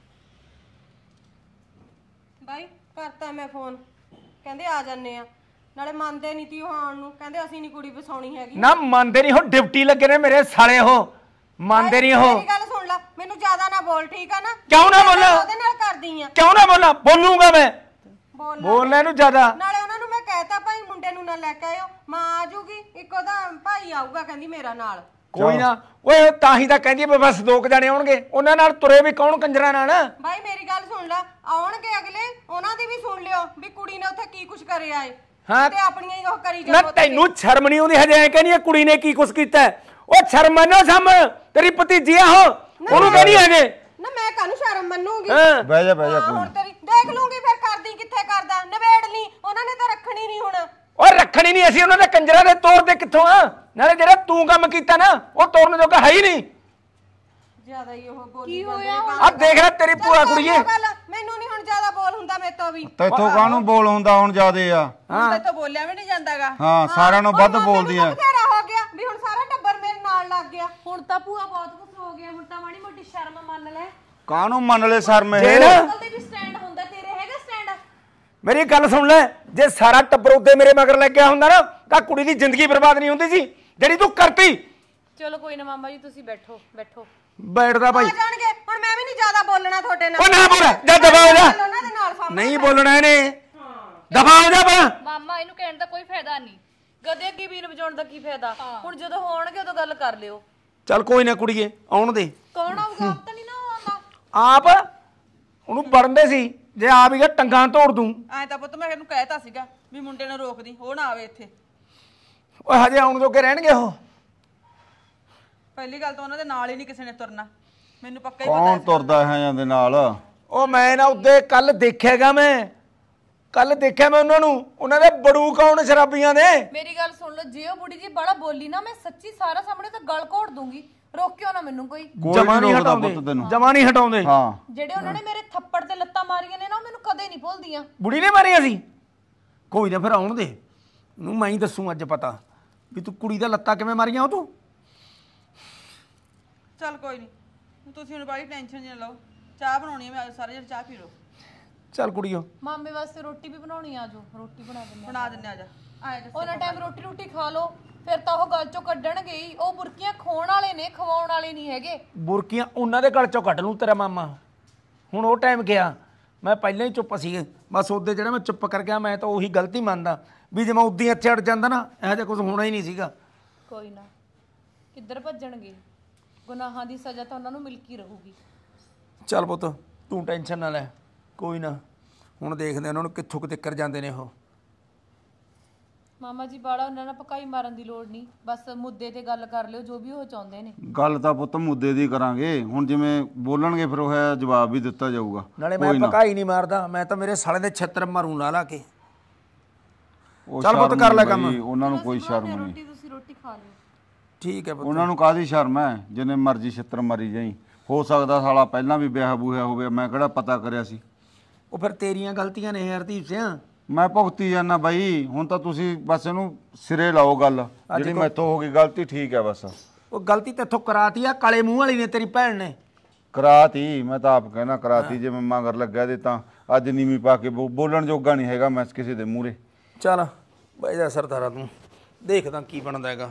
ਬਾਈ ਕਰਤਾ ਮੈਂ ਫੋਨ, ਕਹਿੰਦੇ ਆ ਜਾਂਦੇ ਆ। ਨਾਲੇ ਮੰਨਦੇ ਨਹੀਂ ਤੀ ਉਹ ਆਉਣ ਨੂੰ, ਕਹਿੰਦੇ ਅਸੀਂ ਨਹੀਂ ਕੁੜੀ ਵਸਾਉਣੀ ਹੈਗੀ। ਨਾ ਮੰਨਦੇ ਨਹੀਂ, ਉਹ ਡਿਊਟੀ ਲੱਗੇ ਨੇ ਮੇਰੇ ਸਾਲੇ, ਉਹ ਮੰਨਦੇ ਨਹੀਂ। ਉਹ ਮੇਰੀ ਗੱਲ ਸੁਣ ਲੈ, ਮੈਨੂੰ ਜ਼ਿਆਦਾ ਨਾ ਬੋਲ ਠੀਕ ਆ ਨਾ। ਕਿਉਂ ਨਾ ਬੋਲਾਂ? ਉਹਦੇ ਨਾਲ ਕਰਦੀ ਆ। ਕਿਉਂ ਨਾ ਬੋਲਾਂ? ਬੋਲੂਗਾ ਮੈਂ, ਬੋਲ ਬੋਲਣਾ ਇਹਨੂੰ ਜ਼ਿਆਦਾ। ਨਾਲੇ ਉਹਨਾਂ ਨੂੰ ਮੈਂ ਕਹਿਤਾ ਭਾਈ ਮੁੰਡੇ ਨੂੰ ਨਾ ਲੈ ਕੇ ਆਇਓ, ਮਾਂ ਆ ਜੂਗੀ, ਇੱਕ ਉਹਦਾ ਭਾਈ ਆਊਗਾ ਕਹਿੰਦੀ ਮੇਰਾ ਨਾਲ। ਕੋਈ ਨਾ, ਓਏ ਤਾਂ ਹੀ ਤਾਂ ਕਹਿੰਦੀ ਵੀ ਬਸ ਦੋ ਕੁ ਜਾਣੇ ਆਉਣਗੇ, ਉਹਨਾਂ ਨਾਲ ਤੁਰੇ ਵੀ ਕੌਣ ਕੰਜਰਾਂ ਨਾਲ। ਭਾਈ ਮੇਰੀ ਗੱਲ ਸੁਣ ਲੈ, ਆਉਣਗੇ ਅਗਲੇ, ਉਹਨਾਂ ਦੀ ਵੀ ਸੁਣ ਲਿਓ ਵੀ ਕੁੜੀ ਨੇ ਉੱਥੇ ਕੀ ਕੁਛ ਕਰਿਆ ਏ। ਹਾਂ ਤੇ ਆਪਣੀਆਂ ਹੀ ਉਹ ਕਰੀ ਨਾ, ਜਾਓ। ਤੈਨੂੰ ਸ਼ਰਮ ਨਹੀਂ ਆਉਂਦੀ ਹਜੇ ਐ ਕਹਿੰਦੀ ਆ ਕੁੜੀ ਨੇ ਕੀ ਕੁਛ ਕੀਤਾ? ਉਹ ਸ਼ਰਮ ਮੰਨੋ, ਸਮ ਤੇਰੀ ਭਤੀਜੀ ਆ ਉਹ, ਉਹਨੂੰ ਕਹਿੰਦੀ ਹੈਗੇ ਨਾ ਮੈਂ ਕਾਹਨੂੰ ਸ਼ਰਮ ਮੰਨੂਗੀ। ਹਾਂ ਬਹਿ ਜਾ ਬਹਿ ਜਾ ਹਾਂ, ਕੋਈ ਹੁਣ ਤੇਰੀ ਦੇਖ ਲੂੰਗੀ ਫਿਰ ਕਰਦੀ ਕਿੱਥੇ ਕਰਦਾ, ਨਵੇੜ ਲਈ, ਉਹਨਾਂ ਨੇ ਤਾਂ ਰੱਖਣੀ ਨਹੀਂ ਹੁਣ। ਉਹ ਰੱਖਣੀ ਨਹੀਂ, ਅਸੀਂ ਉਹਨਾਂ ਦੇ ਕੰਜਰਾਂ ਦੇ ਤੋਰ ਦੇ ਕਿੱਥੋਂ ਆ? ਨਾਲੇ ਜਿਹੜਾ ਤੂੰ ਕੰਮ ਕੀਤਾ ਨਾ ਉਹ ਤੋਰਨ ਜੋਗਾ ਹੈ ਹੀ ਨਹੀਂ। ਜ਼ਿਆਦਾ ਹੀ ਉਹ ਬੋਲੀ ਕੀ ਹੋਇਆ? ਆ ਦੇਖ ਲੈ ਤੇਰੀ ਭੂਆ ਕੁੜੀਏ। ਮੈਨੂੰ ਨਹੀਂ ਹੁਣ ਜ਼ਿਆਦਾ ਬੋਲ ਹੁੰਦਾ ਮੇਰੇ ਤੋਂ ਵੀ। ਤੈਥੋਂ ਕਾਹਨੂੰ ਬੋਲ ਹੁੰਦਾ ਹੁਣ ਜ਼ਿਆਦੇ ਆ? ਹੁਣ ਤਾਂ ਬੋਲਿਆ ਵੀ ਨਹੀਂ ਜਾਂਦਾਗਾ। ਹਾਂ ਸਾਰਿਆਂ ਨੂੰ ਵੱਧ ਬੋਲਦੀ ਆ। ਬਥੇਰਾ ਹੋ ਗਿਆ ਵੀ ਹੁਣ ਸਾਰਾ ਟੱਬਰ ਮੇਰੇ ਨਾਲ ਲੱਗ ਗਿਆ। ਹੁਣ ਤਾਂ ਭੂਆ ਬਹੁਤ ਕੁਝ ਹੋ ਗਿਆ, ਹੁਣ ਤਾਂ ਮਾੜੀ ਮੋਟੀ ਸ਼ਰਮ ਮੰਨ ਲੈ। ਕਾਹਨੂੰ ਮੰਨ ਲੈ ਸ਼ਰਮ ਇਹ? ਜੇ ਨਾ ਤੇ ਵੀ ਸਟੈਂਡ ਹੁੰਦਾ, ਤੇਰੇ ਹੈਗਾ ਸਟੈਂਡ? ਮੇਰੀ ਗੱਲ ਸੁਣ ਲੈ, ਜੇ ਸਾਰਾ ਟੱਬਰ ਉੱਤੇ ਮੇਰੇ ਮਗਰ ਲੱਗਿਆ ਹੁੰਦਾ ਨਾ ਤਾਂ ਕੁੜੀ ਦੀ ਜ਼ਿੰਦਗੀ ਬਰਬਾਦ ਨਹੀਂ ਹੁੰਦੀ ਸੀ ਜਿਹੜੀ ਤੂੰ ਕਰਤੀ। ਚਲੋ ਕੋਈ ਨਾ ਮਾਮਾ ਜੀ, ਤੁਸੀਂ ਬੈਠੋ ਬੈਠੋ। ਬੈਠਦਾ ਭਾਈ। ਆ ਜਾਣਗੇ ਹੁਣ, ਮੈਂ ਵੀ ਨਹੀਂ ਜ਼ਿਆਦਾ ਬੋਲਣਾ ਤੁਹਾਡੇ ਨਾਲ। ਉਹ ਨਾ ਬੋਲ, ਜਾ ਦਬਾ ਹੋ ਜਾ। ਉਹਨਾਂ ਦੇ ਨਾਲ ਸਾਹਮਣੇ ਨਹੀਂ ਬੋਲਣਾ ਇਹਨੇ, ਦਬਾ ਹੋ ਜਾ ਬਾ। ਮਾਮਾ ਇਹਨੂੰ ਕਹਿਣ ਦਾ ਕੋਈ ਫਾਇਦਾ ਨਹੀਂ, ਗਧੇ ਅੱਗੇ ਬੀਨ ਵਜਾਉਣ ਦਾ ਕੀ ਫਾਇਦਾ? ਹੁਣ ਜਦੋਂ ਹੋਣਗੇ ਉਦੋਂ ਗੱਲ ਕਰ ਲਿਓ। ਚੱਲ ਕੋਈ ਨਾ ਕੁੜੀਏ, ਆਉਣ ਦੇ। ਕੌਣ ਆਊਗਾ? ਆਪ ਤਾਂ ਨਹੀਂ ਨਾ ਆਉਂਦਾ। ਆਪ ਉਹਨੂੰ ਵੜਨ ਦੇ ਸੀ, ਜੇ ਆ ਵੀ ਗਿਆ ਟੰਗਾਂ ਤੋੜ ਦੂੰ। ਐ ਤਾਂ ਪੁੱਤ ਮੈਂ ਇਹਨੂੰ ਕਹਿਤਾ ਸੀਗਾ ਵੀ ਮੁੰਡੇ ਨੂੰ ਰੋਕਦੀ, ਉਹ ਨਾ ਆਵੇ ਇੱਥੇ। ਓਏ ਹਜੇ ਆਉਣ ਜੋਗੇ ਰਹਿਣਗੇ ਉਹ। ਪਹਿਲੀ ਗੱਲ ਤਾਂ ਉਹਨਾਂ ਦੇ ਨਾਲ ਹੀ ਨਹੀਂ ਕਿਸੇ ਨੇ ਤੁਰਨਾ, ਮੈਨੂੰ ਪੱਕਾ ਹੀ ਪਤਾ ਕੌਣ ਸੀ। ਤੁਰਦਾ ਹੈ ਜਾਂਦੇ ਨਾਲ? ਉਹ ਮੈਂ ਨਾ ਉੱਦੇ ਕੱਲ ਦੇਖਿਆਗਾ, ਮੈਂ ਕੱਲ ਦੇਖਿਆ ਮੈਂ ਉਹਨਾਂ ਨੂੰ। ਉਹਨਾਂ ਦੇ ਬੜੂ ਕੌਣ ਸ਼ਰਾਬੀਆਂ ਦੇ। ਮੇਰੀ ਗੱਲ ਸੁਣ ਲਓ, ਜੇ ਉਹ ਬੁੜੀ ਜੀ ਬੜਾ ਬੋਲੀ ਨਾ, ਮੈਂ ਸੱਚੀ ਸਾਰਾ ਸਾਹਮਣੇ ਤਾਂ ਗਲ ਘੋੜ ਦੂੰਗੀ। ਰੋਕਿਓ ਨਾ ਮੈਨੂੰ ਕੋਈ। ਕੋਈ ਜਮਾ ਨੀ ਨਹੀਂ ਰੋਕਦਾ ਹਟਾਉਂਦੇ, ਪੁੱਤ ਤੈਨੂੰ। ਜਮਾ ਨਹੀਂ ਹਟਾਉਂਦੇ। ਹਾਂ ਜਿਹੜੇ ਉਹਨਾਂ ਨੇ ਮੇਰੇ ਥੱਪੜ ਤੇ ਲੱਤਾਂ ਮਾਰੀਆਂ ਨੇ ਨਾ, ਉਹ ਮੈਨੂੰ ਕਦੇ ਨਹੀਂ ਭੁੱਲਦੀਆਂ। ਬੁੜੀ ਨੇ ਮਾਰੀਆਂ ਸੀ? ਕੋਈ ਨਾ ਫਿਰ ਆਉਣ ਦੇ, ਉਹਨੂੰ ਮੈਂ ਹੀ ਦੱਸੂ ਅੱਜ ਪਤਾ ਵੀ ਤੂੰ ਕੁੜੀ ਦਾ ਲੱਤਾਂ ਕਿਵੇਂ ਮਾਰੀਆਂ ਉਹ ਤੂੰ। ਚੱਲ ਕੋਈ ਨਹੀਂ, ਤੁਸੀਂ ਹੁਣ ਬਾਈ ਟੈਨਸ਼ਨ ਨਾ ਲਓ। ਚਾਹ ਬਣਾਉਣੀ ਹੈ, ਮੈਂ ਸਾਰੇ ਜਣੇ ਚਾਹ ਪੀ ਲਓ। ਚੱਲ ਕੁੜੀਓ, ਮਾਮੇ ਵਾਸਤੇ ਰੋਟੀ ਵੀ ਬਣਾਉਣੀ, ਆ ਜਾਓ ਰੋਟੀ ਬਣਾ ਦਿੰਦੇ ਬਣਾ ਦਿੰਨੇ ਆ ਜਾ। ਆਏ ਜਾ। ਉਹਨਾਂ ਟਾਈਮ ਰੋਟੀ ਰੋਟੀ ਖਾ ਲਓ, ਫਿਰ ਤਾਂ ਉਹ ਗੱਲ ਚੋਂ ਕੱਢਣਗੇ ਹੀ। ਉਹ ਬੁਰਕੀਆਂ ਖਵਾਉਣ ਵਾਲੇ ਨੇ, ਖਵਾਉਣ ਵਾਲੇ ਨਹੀਂ ਹੈਗੇ। ਬੁਰਕੀਆਂ ਉਹਨਾਂ ਦੇ ਗਲ ਚੋਂ ਕੱਢ ਲੂੰ ਤੇਰਾ ਮਾਮਾ। ਹੁਣ ਉਹ ਟਾਈਮ ਗਿਆ, ਮੈਂ ਪਹਿਲਾਂ ਹੀ ਚੁੱਪ ਸੀ। ਬਸ ਉਹਦੇ ਜਿਹੜਾ ਮੈਂ ਚੁੱਪ ਕਰ ਗਿਆ, ਮੈਂ ਤਾਂ ਉਹੀ ਗਲਤੀ ਮੰਨਦਾ ਵੀ ਜੇ ਮੈਂ ਉੱਦੀ ਇੱਥੇ ਅੜ ਜਾਂਦਾ ਨਾ, ਇਹੋ ਜਿਹਾ ਕੁਝ ਹੋਣਾ ਹੀ ਨਹੀਂ ਸੀਗਾ। ਕੋਈ ਨਾ, ਕਿੱਧਰ ਭੱਜਣਗੇ? ਗੁਨਾਹਾਂ ਦੀ ਸਜ਼ਾ ਤਾਂ ਉਹਨਾਂ ਨੂੰ ਮਿਲ ਕੇ ਰਹੂਗੀ। ਚੱਲ ਪੁੱਤ ਤੂੰ ਟੈਨਸ਼ਨ ਨਾ ਲੈ, ਕੋਈ ਨਾ ਹੁਣ ਦੇਖਦੇ ਉਹਨਾਂ ਨੂੰ ਕਿੱਥੋਂ ਕੁ ਤੱਕ ਜਾਂਦੇ ਨੇ ਉਹ। ਮਾਮਾ ਜੀ ਬਾੜਾ ਉਹਨਾਂ ਨਾਲ ਪਕਾਈ ਮਾਰਨ ਦੀ ਲੋੜ ਨਹੀਂ, ਬਸ ਮੁੱਦੇ ਤੇ ਗੱਲ ਕਰ ਲਿਓ ਜੋ ਵੀ ਉਹ ਚਾਹੁੰਦੇ ਨੇ। ਗੱਲ ਤਾਂ ਪੁੱਤ ਮੁੱਦੇ ਦੀ ਕਰਾਂਗੇ, ਹੁਣ ਜਿਵੇਂ ਬੋਲਣਗੇ ਫਿਰ ਉਹ ਜਵਾਬ ਵੀ ਦਿੱਤਾ ਜਾਊਗਾ। ਨਾਲੇ ਮੈਂ ਪਕਾਈ ਨਹੀਂ ਮਾਰਦਾ, ਮੈਂ ਤਾਂ ਮੇਰੇ ਸਾਲੇ ਦੇ ਛੱਤਰ ਮਾਰੂ ਲਾ ਲਾ ਕੇ। ਉਹ ਚੱਲ ਪੁੱਤ ਸ਼ਰਮ ਕਰ ਲੈ ਨੀ ਕੰਮ। ਬਈ, ਉਹਨਾਂ ਨੂੰ ਕੋਈ ਸ਼ਰਮ ਨਹੀਂ। ਰੋਟੀ ਤੁਸੀਂ ਰੋਟੀ ਖਾ ਲਿਓ। ਠੀਕ ਹੈ ਪੁੱਤ। ਉਹਨਾਂ ਨੂੰ ਕਾਹਦੀ ਸ਼ਰਮ ਹੈ, ਜਿੰਨੇ ਮਰਜ਼ੀ ਛਿੱਤਰ ਮਾਰੀ ਜਾਈ। ਹੋ ਸਕਦਾ ਸਾਲਾ ਪਹਿਲਾਂ ਵੀ ਵਿਆਹ ਬੂਹਿਆ ਹੋਵੇ, ਮੈਂ ਕਿਹੜਾ ਪਤਾ ਕਰਿਆ ਸੀ। ਉਹ ਫਿਰ ਤੇਰੀਆਂ ਗਲਤੀਆਂ ਨੇ ਹਰਦੀਪ ਸਿੰਘ। ਮੈਂ ਭੁਗਤੀ ਜਾਂਦਾ ਬਾਈ, ਹੁਣ ਤਾਂ ਤੁਸੀਂ ਬਸ ਇਹਨੂੰ ਸਿਰੇ ਲਾਓ ਗੱਲ, ਜਿਹੜੀ ਮੈਥੋਂ ਹੋ ਗਈ ਗਲਤੀ ਠੀਕ ਹੈ ਬਸ। ਉਹ ਗਲਤੀ ਤੇਥੋਂ ਕਰਾਤੀ ਆ ਕਾਲੇ ਮੂੰਹ ਵਾਲੀ ਨੇ ਤੇਰੀ ਭੈਣ ਨੇ। ਕਰਾਤੀ, ਮੈਂ ਤਾਂ ਆਪ ਕਹਿਣਾ ਕਰਾਤੀ। ਜੇ ਮੈਂ ਮਗਰ ਲੱਗਿਆ ਦੇ ਤਾਂ ਅੱਜ ਨੀਵੀਂ ਪਾ ਕੇ ਬੋ- ਬੋਲਣ ਜੋਗਾ ਨਹੀਂ ਹੈਗਾ ਮੈਂ ਕਿਸੇ ਦੇ ਮੂਹਰੇ। ਚੱਲ ਬਾਈ ਦਾ ਸਰਦਾਰਾ ਤੂੰ ਦੇਖਦਾ ਕੀ ਬਣਦਾ ਹੈਗਾ।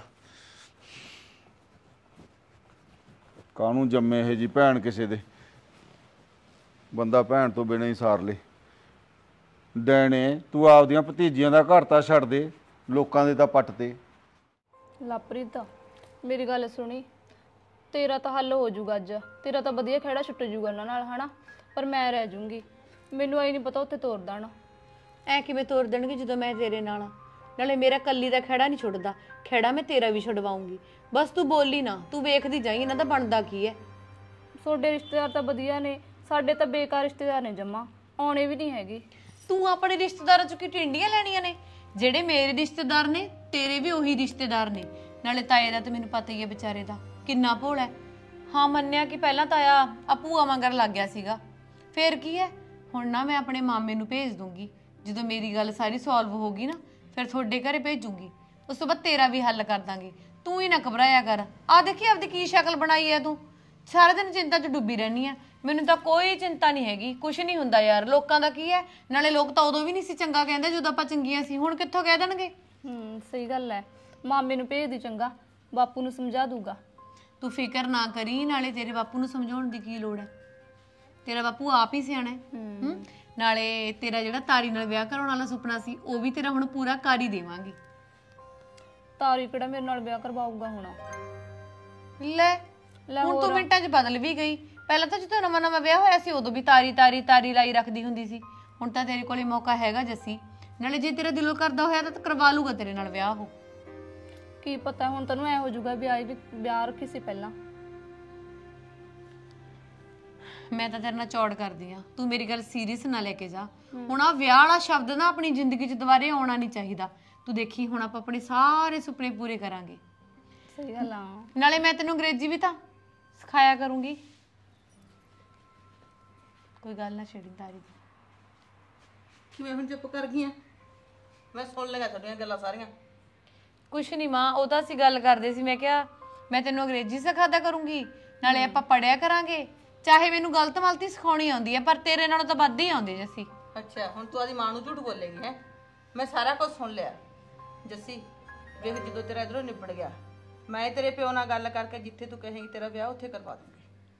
ਕਾਹਨੂੰ ਜੰਮੇ ਇਹ ਜੀ ਭੈਣ ਕਿਸੇ ਦੇ, ਬੰਦਾ ਭੈਣ ਤੋਂ ਬਿਨਾਂ ਹੀ ਸਾਰ ਲੇ। ਡੈਣੇ ਤੂੰ ਆਪਦੀਆਂ ਭਤੀਜੀਆਂ ਦਾ ਘਰ ਤਾਂ ਛੱਡ ਦੇ, ਲੋਕਾਂ ਦੇ ਤਾਂ ਪੱਟ ਤੇ। ਲਾਪ੍ਰੀਤ ਮੇਰੀ ਗੱਲ ਸੁਣੀ, ਤੇਰਾ ਤਾਂ ਹੱਲ ਹੋ ਜਾਊਗਾ ਅੱਜ, ਤੇਰਾ ਤਾਂ ਵਧੀਆ ਖਹਿੜਾ ਛੁੱਟ ਜਾਊਗਾ ਉਹਨਾਂ ਨਾਲ ਹਨਾ, ਪਰ ਮੈਂ ਰਹਿ ਜਾਊਂਗੀ। ਮੈਨੂੰ ਆਈ ਨਹੀਂ ਪਤਾ ਉੱਥੇ ਤੋਰ ਦੇਣ। ਐ ਕਿਵੇਂ ਤੋਰ ਦੇਣਗੇ ਜਦੋਂ ਮੈਂ ਤੇਰੇ ਨਾਲ ਆ? ਨਾਲੇ ਮੇਰਾ ਕੱਲੀ ਦਾ ਖਹਿੜਾ ਨਹੀਂ ਛੁੱਟਦਾ, ਖਹਿੜਾ ਮੈਂ ਤੇਰਾ ਵੀ ਛੁਡਵਾਉਂਗੀ। ਬਸ ਤੂੰ ਬੋਲੀ ਨਾ, ਤੂੰ ਵੇਖਦੀ ਜਾਈ ਇਹਨਾਂ ਦਾ ਬਣਦਾ ਕੀ ਹੈ। ਤੁਹਾਡੇ ਰਿਸ਼ਤੇਦਾਰ ਤਾਂ ਵਧੀਆ ਨੇ, ਸਾਡੇ ਤਾਂ ਬੇਕਾਰ ਰਿਸ਼ਤੇਦਾਰ ਨੇ, ਜਮਾ ਆਉਣੇ ਵੀ ਨਹੀਂ ਹੈਗੇ। ਤੂੰ ਆਪਣੇ ਰਿਸ਼ਤੇਦਾਰਾਂ ਚੋਂ ਕੀ ਟਿੰਡੀਆਂ ਲੈਣੀਆਂ ਨੇ? ਜਿਹੜੇ ਮੇਰੇ ਰਿਸ਼ਤੇਦਾਰ ਨੇ ਤੇਰੇ ਵੀ ਉਹੀ ਰਿਸ਼ਤੇਦਾਰ ਨੇ। ਨਾਲੇ ਤਾਏ ਦਾ ਤੇ ਮੈਨੂੰ ਪਤਾ ਹੀ ਹੈ ਵਿਚਾਰੇ ਦਾ ਕਿੰਨਾ ਭੋਲਾ ਹੈ। ਹਾਂ ਮੰਨਿਆ ਕਿ ਪਹਿਲਾਂ ਤਾਇਆ ਆ ਭੂਆ ਮਗਰ ਲੱਗ ਗਿਆ ਸੀਗਾ, ਫੇਰ ਕੀ ਹੈ। ਹੁਣ ਨਾ ਮੈਂ ਆਪਣੇ ਮਾਮੇ ਨੂੰ ਭੇਜ ਦੂੰਗੀ, ਜਦੋਂ ਮੇਰੀ ਗੱਲ ਸਾਰੀ ਸੋਲਵ ਹੋ ਗਈ ਨਾ ਫਿਰ ਤੁਹਾਡੇ ਘਰੇ ਭੇਜੂੰਗੀ। ਉਸ ਤੋਂ ਬਾਅਦ ਤੇਰਾ ਵੀ ਹੱਲ ਕਰ ਦਾਂਗੇ। ਤੂੰ ਹੀ ਨਾ ਘਬਰਾਇਆ ਕਰ। ਆ ਦੇਖੀ ਆਪਦੀ ਕੀ ਸ਼ਕਲ ਬਣਾਈ ਹੈ ਤੂੰ, ਸਾਰਾ ਦਿਨ ਚਿੰਤਾ 'ਚ ਡੁੱਬੀ ਰਹਿਣੀ ਆ। ਮੈਨੂੰ ਤਾਂ ਕੋਈ ਚਿੰਤਾ ਨਹੀਂ ਹੈਗੀ, ਕੁਛ ਨਹੀਂ ਹੁੰਦਾ ਯਾਰ। ਲੋਕਾਂ ਦਾ ਕੀ ਹੈ, ਨਾਲੇ ਲੋਕ ਤਾਂ ਉਦੋਂ ਵੀ ਨਹੀਂ ਸੀ ਚੰਗਾ ਕਹਿੰਦੇ ਜਦੋਂ ਆਪਾਂ ਚੰਗੀਆਂ ਸੀ, ਹੁਣ ਕਿੱਥੋਂ ਕਹਿ ਦੇਣਗੇ। ਹੂੰ ਸਹੀ ਗੱਲ ਹੈ, ਮਾਮੇ ਨੂੰ ਭੇਜ ਦੀ ਚੰਗਾ, ਬਾਪੂ ਨੂੰ ਸਮਝਾ ਦੂਗਾ। ਤੂੰ ਫਿਕਰ ਨਾ ਕਰੀ, ਨਾਲੇ ਤੇਰੇ ਬਾਪੂ ਨੂੰ ਸਮਝਾਉਣ ਦੀ ਕੀ ਲੋੜ ਹੈ, ਤੇਰਾ ਬਾਪੂ ਆਪ ਹੀ ਸਿਆਣਾ ਹੈ। ਹੂੰ ਨਾਲੇ ਤੇਰਾ ਜਿਹੜਾ ਤਾਰੀ ਨਾਲ ਵਿਆਹ ਕਰਾਉਣ ਵਾਲਾ ਸੁਪਨਾ ਸੀ ਉਹ ਵੀ ਤੇਰਾ ਹੁਣ ਪੂਰਾ ਕਰ ਹੀ ਦੇਵਾਂਗੀ। ਤਾਰੀ ਕਿਹੜਾ ਮੇਰੇ ਨਾਲ ਵਿਆਹ ਕਰਵਾਊਗਾ ਹੁਣ? ਲੈ ਹੁਣ ਤੂੰ ਮਿੰਟਾਂ 'ਚ ਬਦਲ ਵੀ ਗਈ। ਪਹਿਲਾਂ ਤਾਂ ਜਦੋਂ ਨਵਾਂ ਨਵਾਂ ਵਿਆਹ ਹੋਇਆ ਸੀ ਉਦੋਂ ਵੀ ਤਾਰੀ ਤਾਰੀ ਤਾਰੀ ਲਾਈ ਰੱਖਦੀ ਹੁੰਦੀ ਸੀ। ਹੁਣ ਤਾਂ ਤੇਰੇ ਕੋਲੇ ਮੌਕਾ ਹੈਗਾ ਜੱਸੀ, ਨਾਲੇ ਜੇ ਤੇਰਾ ਦਿਲੋਂ ਕਰਦਾ ਹੋਇਆ ਤਾਂ ਕਰਵਾ ਲੂਗਾ ਤੇਰੇ ਨਾਲ ਵਿਆਹ। ਉਹ ਕੀ ਪਤਾ ਹੁਣ ਤੈਨੂੰ ਐ ਹੋ ਜਾਊਗਾ ਵੀ ਆਈ ਵੀ ਵਿਆਹ ਰੱਖੀ ਸੀ ਪਹਿਲਾਂ। ਮੈਂ ਤਾਂ ਤੇਰੇ ਨਾਲ ਚੌੜ ਕਰਦੀ ਆ, ਤੂੰ ਮੇਰੀ ਗੱਲ ਸੀਰੀਅਸ ਨਾ ਲੈ ਕੇ ਜਾ। ਹੁਣ ਆ ਵਿਆਹ ਵਾਲਾ ਸ਼ਬਦ ਨਾ ਆਪਣੀ ਜ਼ਿੰਦਗੀ 'ਚ ਦੁਬਾਰੇ ਆਉਣਾ ਨਹੀਂ ਚਾਹੀਦਾ। ਤੂੰ ਦੇਖੀ ਹੁਣ ਆਪਾਂ ਆਪਣੇ ਸਾਰੇ ਸੁਪਨੇ ਪੂਰੇ ਕਰਾਂਗੇ। ਸਹੀ ਗੱਲ ਆ। ਨਾਲੇ ਮੈਂ ਤੈਨੂੰ ਅੰਗਰੇਜ਼ੀ ਵੀ ਤਾਂ ਸਿਖਾਇਆ ਕਰੂੰਗੀ। ਕੋਈ ਗੱਲ ਨਾ ਛੇੜੀ ਤਾਰੀ ਦੀ। ਕਿਵੇਂ ਹੁਣ ਚੁੱਪ ਕਰ ਗਈਆਂ? ਮੈਂ ਸੁਣ ਲਿਆ ਤੁਹਾਡੀਆਂ ਗੱਲਾਂ ਸਾਰੀਆਂ। ਕੁਛ ਨਹੀਂ ਮਾਂ, ਉਹ ਤਾਂ ਅਸੀਂ ਗੱਲ ਕਰਦੇ ਸੀ। ਮੈਂ ਕਿਹਾ ਮੈਂ ਤੈਨੂੰ ਅੰਗਰੇਜ਼ੀ ਸਿਖਾਦਾ ਕਰੂੰਗੀ, ਨਾਲੇ ਆਪਾਂ ਪੜਿਆ ਕਰਾਂਗੇ। ਚਾਹੇ ਮੈਨੂੰ ਗਲਤ ਮਲਤੀ ਸਿਖਾਉਣੀ ਆਉਂਦੀ ਹੈ, ਪਰ ਤੇਰੇ ਨਾਲੋਂ ਤਾਂ ਵੱਧ ਹੀ ਆਉਂਦੀ ਜੱਸੀ। ਅੱਛਾ ਹੁਣ ਤੂੰ ਆਦੀ ਮਾਂ ਨੂੰ ਝੂਠ ਬੋਲੇਗੀ ਹੈ? ਮੈਂ ਸਾਰਾ ਕੁਝ ਸੁਣ ਲਿਆ ਜੱਸੀ। ਵੇਖ ਜਦੋਂ ਤੇਰਾ ਇਧਰੋਂ ਨਿਬੜ ਗਿਆ, ਮੈਂ ਤੇਰੇ ਪਿਓ ਨਾਲ ਗੱਲ ਕਰਕੇ ਜਿੱਥੇ ਤੂੰ ਕਹੇਂਗੀ ਤੇਰਾ ਵਿਆਹ ਉੱਥੇ ਕਰਵਾ ਦੂੰਗੀ।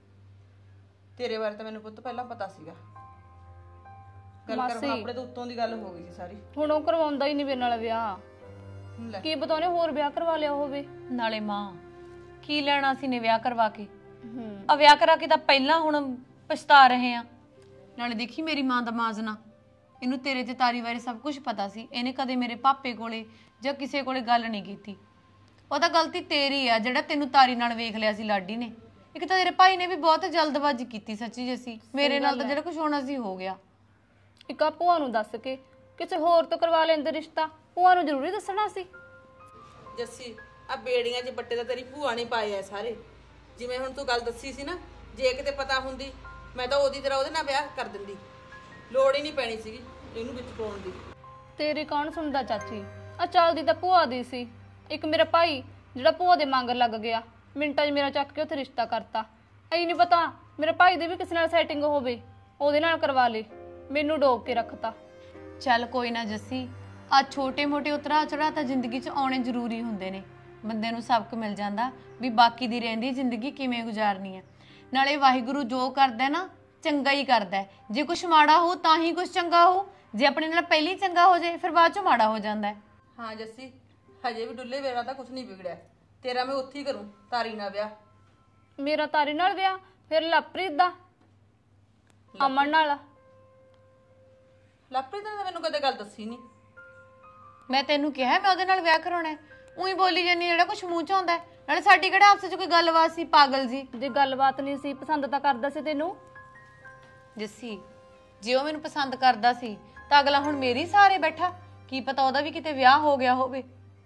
ਤੇਰੇ ਬਾਰੇ ਤਾਂ ਮੈਨੂੰ ਪੁੱਤ ਪਹਿਲਾਂ ਪਤਾ ਸੀਗਾ। ਗੱਲ ਕਰ ਹੁਣ ਆਪਣੇ ਤੋਂ ਉੱਤੋਂ ਦੀ ਗੱਲ ਹੋ ਗਈ ਸੀ ਸਾਰੀ। ਹੁਣ ਉਹ ਕਰਵਾਉਂਦਾ ਹੀ ਨਹੀਂ ਮੇਰੇ ਨਾਲ ਵਿਆਹ। ਲੈ ਕੀ ਪਤਾ ਉਹਨੇ ਹੋਰ ਵਿਆਹ ਕਰਵਾ ਲਿਆ ਹੋਵੇ। ਨਾਲੇ ਮਾਂ ਕੀ ਲੈਣਾ ਸੀ ਨੇ ਵਿਆਹ ਕਰਵਾ ਕੇ? ਹੂੰ ਆ ਵਿਆਹ ਕਰਾ ਕੇ ਤਾਂ ਪਹਿਲਾਂ ਹੁਣ ਪਛਤਾ ਰਹੇ ਆ। ਨਾਲੇ ਦੇਖੀ ਮੇਰੀ ਮਾਂ ਦਾ ਮਾਜ਼ਨਾ, ਇਹਨੂੰ ਤੇਰੇ ਤੇ ਤਾਰੀ ਬਾਰੇ ਸਭ ਕੁਝ ਪਤਾ ਸੀ। ਇਹਨੇ ਕਦੇ ਮੇਰੇ ਪਾਪੇ ਕੋਲੇ ਜਾਂ ਕਿਸੇ ਕੋਲੇ ਗੱਲ ਨਹੀਂ ਕੀਤੀ। ਉਹ ਤਾਂ ਗਲਤੀ ਤੇਰੀ ਆ ਜਿਹੜਾ ਤੈਨੂੰ ਤਾਰੀ ਨਾਲ ਵੇਖ ਲਿਆ ਸੀ ਲਾਡੀ ਨੇ। ਇੱਕ ਤਾਂ ਤੇਰੇ ਭਾਈ ਨੇ ਵੀ ਬਹੁਤ ਜਲਦਬਾਜ਼ੀ ਕੀਤੀ ਸੱਚੀ ਜੱਸੀ। ਮੇਰੇ ਨਾਲ ਤਾਂ ਜਿਹੜਾ ਕੁਝ ਹੋਣਾ ਸੀ ਹੋ ਗਿਆ। ਇੱਕ ਆ ਭੂਆ ਨੂੰ ਦੱਸ ਕੇ ਕਿਸੇ ਹੋਰ ਤੋਂ ਕਰਵਾ ਲੈਂਦੇ ਰਿਸ਼ਤਾ। ਭੂਆ ਨੂੰ ਜ਼ਰੂਰੀ ਦੱਸਣਾ ਸੀ। ਜੱਸੀ ਆ ਬੇੜੀਆਂ 'ਚ ਬੱਟੇ ਤਾਂ ਤੇਰੀ ਭੂਆ ਨਹੀਂ ਪਾਏ ਆ ਸਾਰੇ। ਜਿਵੇਂ ਹੁਣ ਤੂੰ ਗੱਲ ਦੱਸੀ ਸੀ ਨਾ, ਜੇ ਕਿਤੇ ਪਤਾ ਹੁੰਦੀ ਮੈਂ ਤਾਂ ਉਹਦੀ ਤਰ੍ਹਾਂ ਉਹਦੇ ਨਾਲ ਵਿਆਹ ਕਰ ਦਿੰਦੀ। ਲੋੜ ਹੀ ਨਹੀਂ ਪੈਣੀ ਸੀਗੀ ਇਹਨੂੰ ਵਿੱਚ ਪਾਉਣ ਦੀ। ਤੇਰੀ ਕੌਣ ਸੁਣਦਾ ਚਾਚੀ? ਆ ਚੱਲਦੀ ਤਾਂ ਭੂਆ ਦੀ ਸੀ। ਇੱਕ ਮੇਰਾ ਭਾਈ ਜਿਹੜਾ ਭੂਆ ਦੇ ਮੰਗਰ ਲੱਗ ਗਿਆ, ਮਿੰਟਾਂ 'ਚ ਮੇਰਾ ਚੱਕ ਕੇ ਉੱਥੇ ਰਿਸ਼ਤਾ ਕਰਤਾ। ਐਂ ਨਹੀਂ ਪਤਾ ਮੇਰੇ ਭਾਈ ਦੀ ਵੀ ਕਿਸੇ ਨਾਲ ਸੈਟਿੰਗ ਹੋਵੇ, ਉਹਦੇ ਨਾਲ ਕਰਵਾ ਲੇ। ਮੈਨੂੰ ਡੋਬ ਕੇ ਰੱਖਤਾ। ਚੱਲ ਕੋਈ ਨਾ ਜੱਸੀ, ਆ ਛੋਟੇ ਮੋਟੇ ਉਤਰਾ ਚੜਾ ਤਾਂ ਜ਼ਿੰਦਗੀ 'ਚ ਆਉਣੇ ਜ਼ਰੂਰੀ ਹੁੰਦੇ ਨੇ। ਬੰਦੇ ਨੂੰ ਸਬਕ ਮਿਲ ਜਾਂਦਾ ਵੀ ਬਾਕੀ ਦੀ ਰਹਿੰਦੀ ਜ਼ਿੰਦਗੀ ਕਿਵੇਂ ਗੁਜ਼ਾਰਨੀ ਹੈ। ਨਾਲੇ ਵਾਹਿਗੁਰੂ ਜੋ ਕਰਦਾ ਨਾ ਚੰਗਾ ਹੀ ਕਰਦਾ। ਜੇ ਕੁਛ ਮਾੜਾ ਹੋ ਤਾਂ ਹੀ ਕੁਛ ਚੰਗਾ ਹੋ। ਜੇ ਆਪਣੇ ਨਾਲ ਪਹਿਲੀ ਚੰਗਾ ਹੋ ਜਾਏ ਫਿਰ ਬਾਅਦ 'ਚੋਂ ਮਾੜਾ ਹੋ ਜਾਂਦਾ। ਹਾਂ ਜੱਸੀ ਹਜੇ ਵੀ ਡੁੱਲੇ ਵੇਰਾ ਤਾਂ ਕੁਛ ਨਹੀਂ ਵਿਗੜਿਆ ਤੇਰਾ। ਮੈਂ ਉੱਥੇ ਹੀ ਕਰੂੰ ਤਾਰੀ ਨਾਲ ਵਿਆਹ। ਮੇਰਾ ਤਾਰੀ ਨਾਲ ਵਿਆਹ? ਫਿਰ ਲਵਪ੍ਰੀਤ ਦਾ? ਅਮਨ ਨਾਲ। ਲਵਪ੍ਰੀਤ ਨੇ ਤਾਂ ਮੈਨੂੰ ਕਦੇ ਗੱਲ ਦੱਸੀ ਨਹੀਂ। ਮੈਂ ਤੈਨੂੰ ਕਿਹਾ ਮੈਂ ਉਹਦੇ ਨਾਲ ਵਿਆਹ ਕਰਾਉਣਾ ਹੈ, ਉਹੀ ਬੋਲੀ ਜਾਨੀ ਜਿਹੜਾ ਕੁਛ ਮੂੰਹ ਚ ਆਉਂਦਾ ਹੈ। ਨਾਲੇ ਸਾਡੀ ਕਿਹੜਾ ਆਪਸ ਚ ਕੋਈ ਗੱਲਬਾਤ ਸੀ ਪਾਗਲ ਜੀ। ਜੇ ਗੱਲਬਾਤ ਨਹੀਂ ਸੀ, ਪਸੰਦ ਤਾਂ ਕਰਦਾ ਸੀ ਤੈਨੂੰ। ਜੱਸੀ ਜੇ ਉਹ ਮੈਨੂੰ ਪਸੰਦ ਕਰਦਾ ਸੀ ਤਾਂ ਅਗਲਾ ਹੁਣ ਮੇਰੀ ਸਾਰੇ ਬੈਠਾ, ਕੀ ਪਤਾ ਉਹਦਾ ਵੀ ਕਿਤੇ ਵਿਆਹ ਹੋ ਗਿਆ ਹੋਵੇ।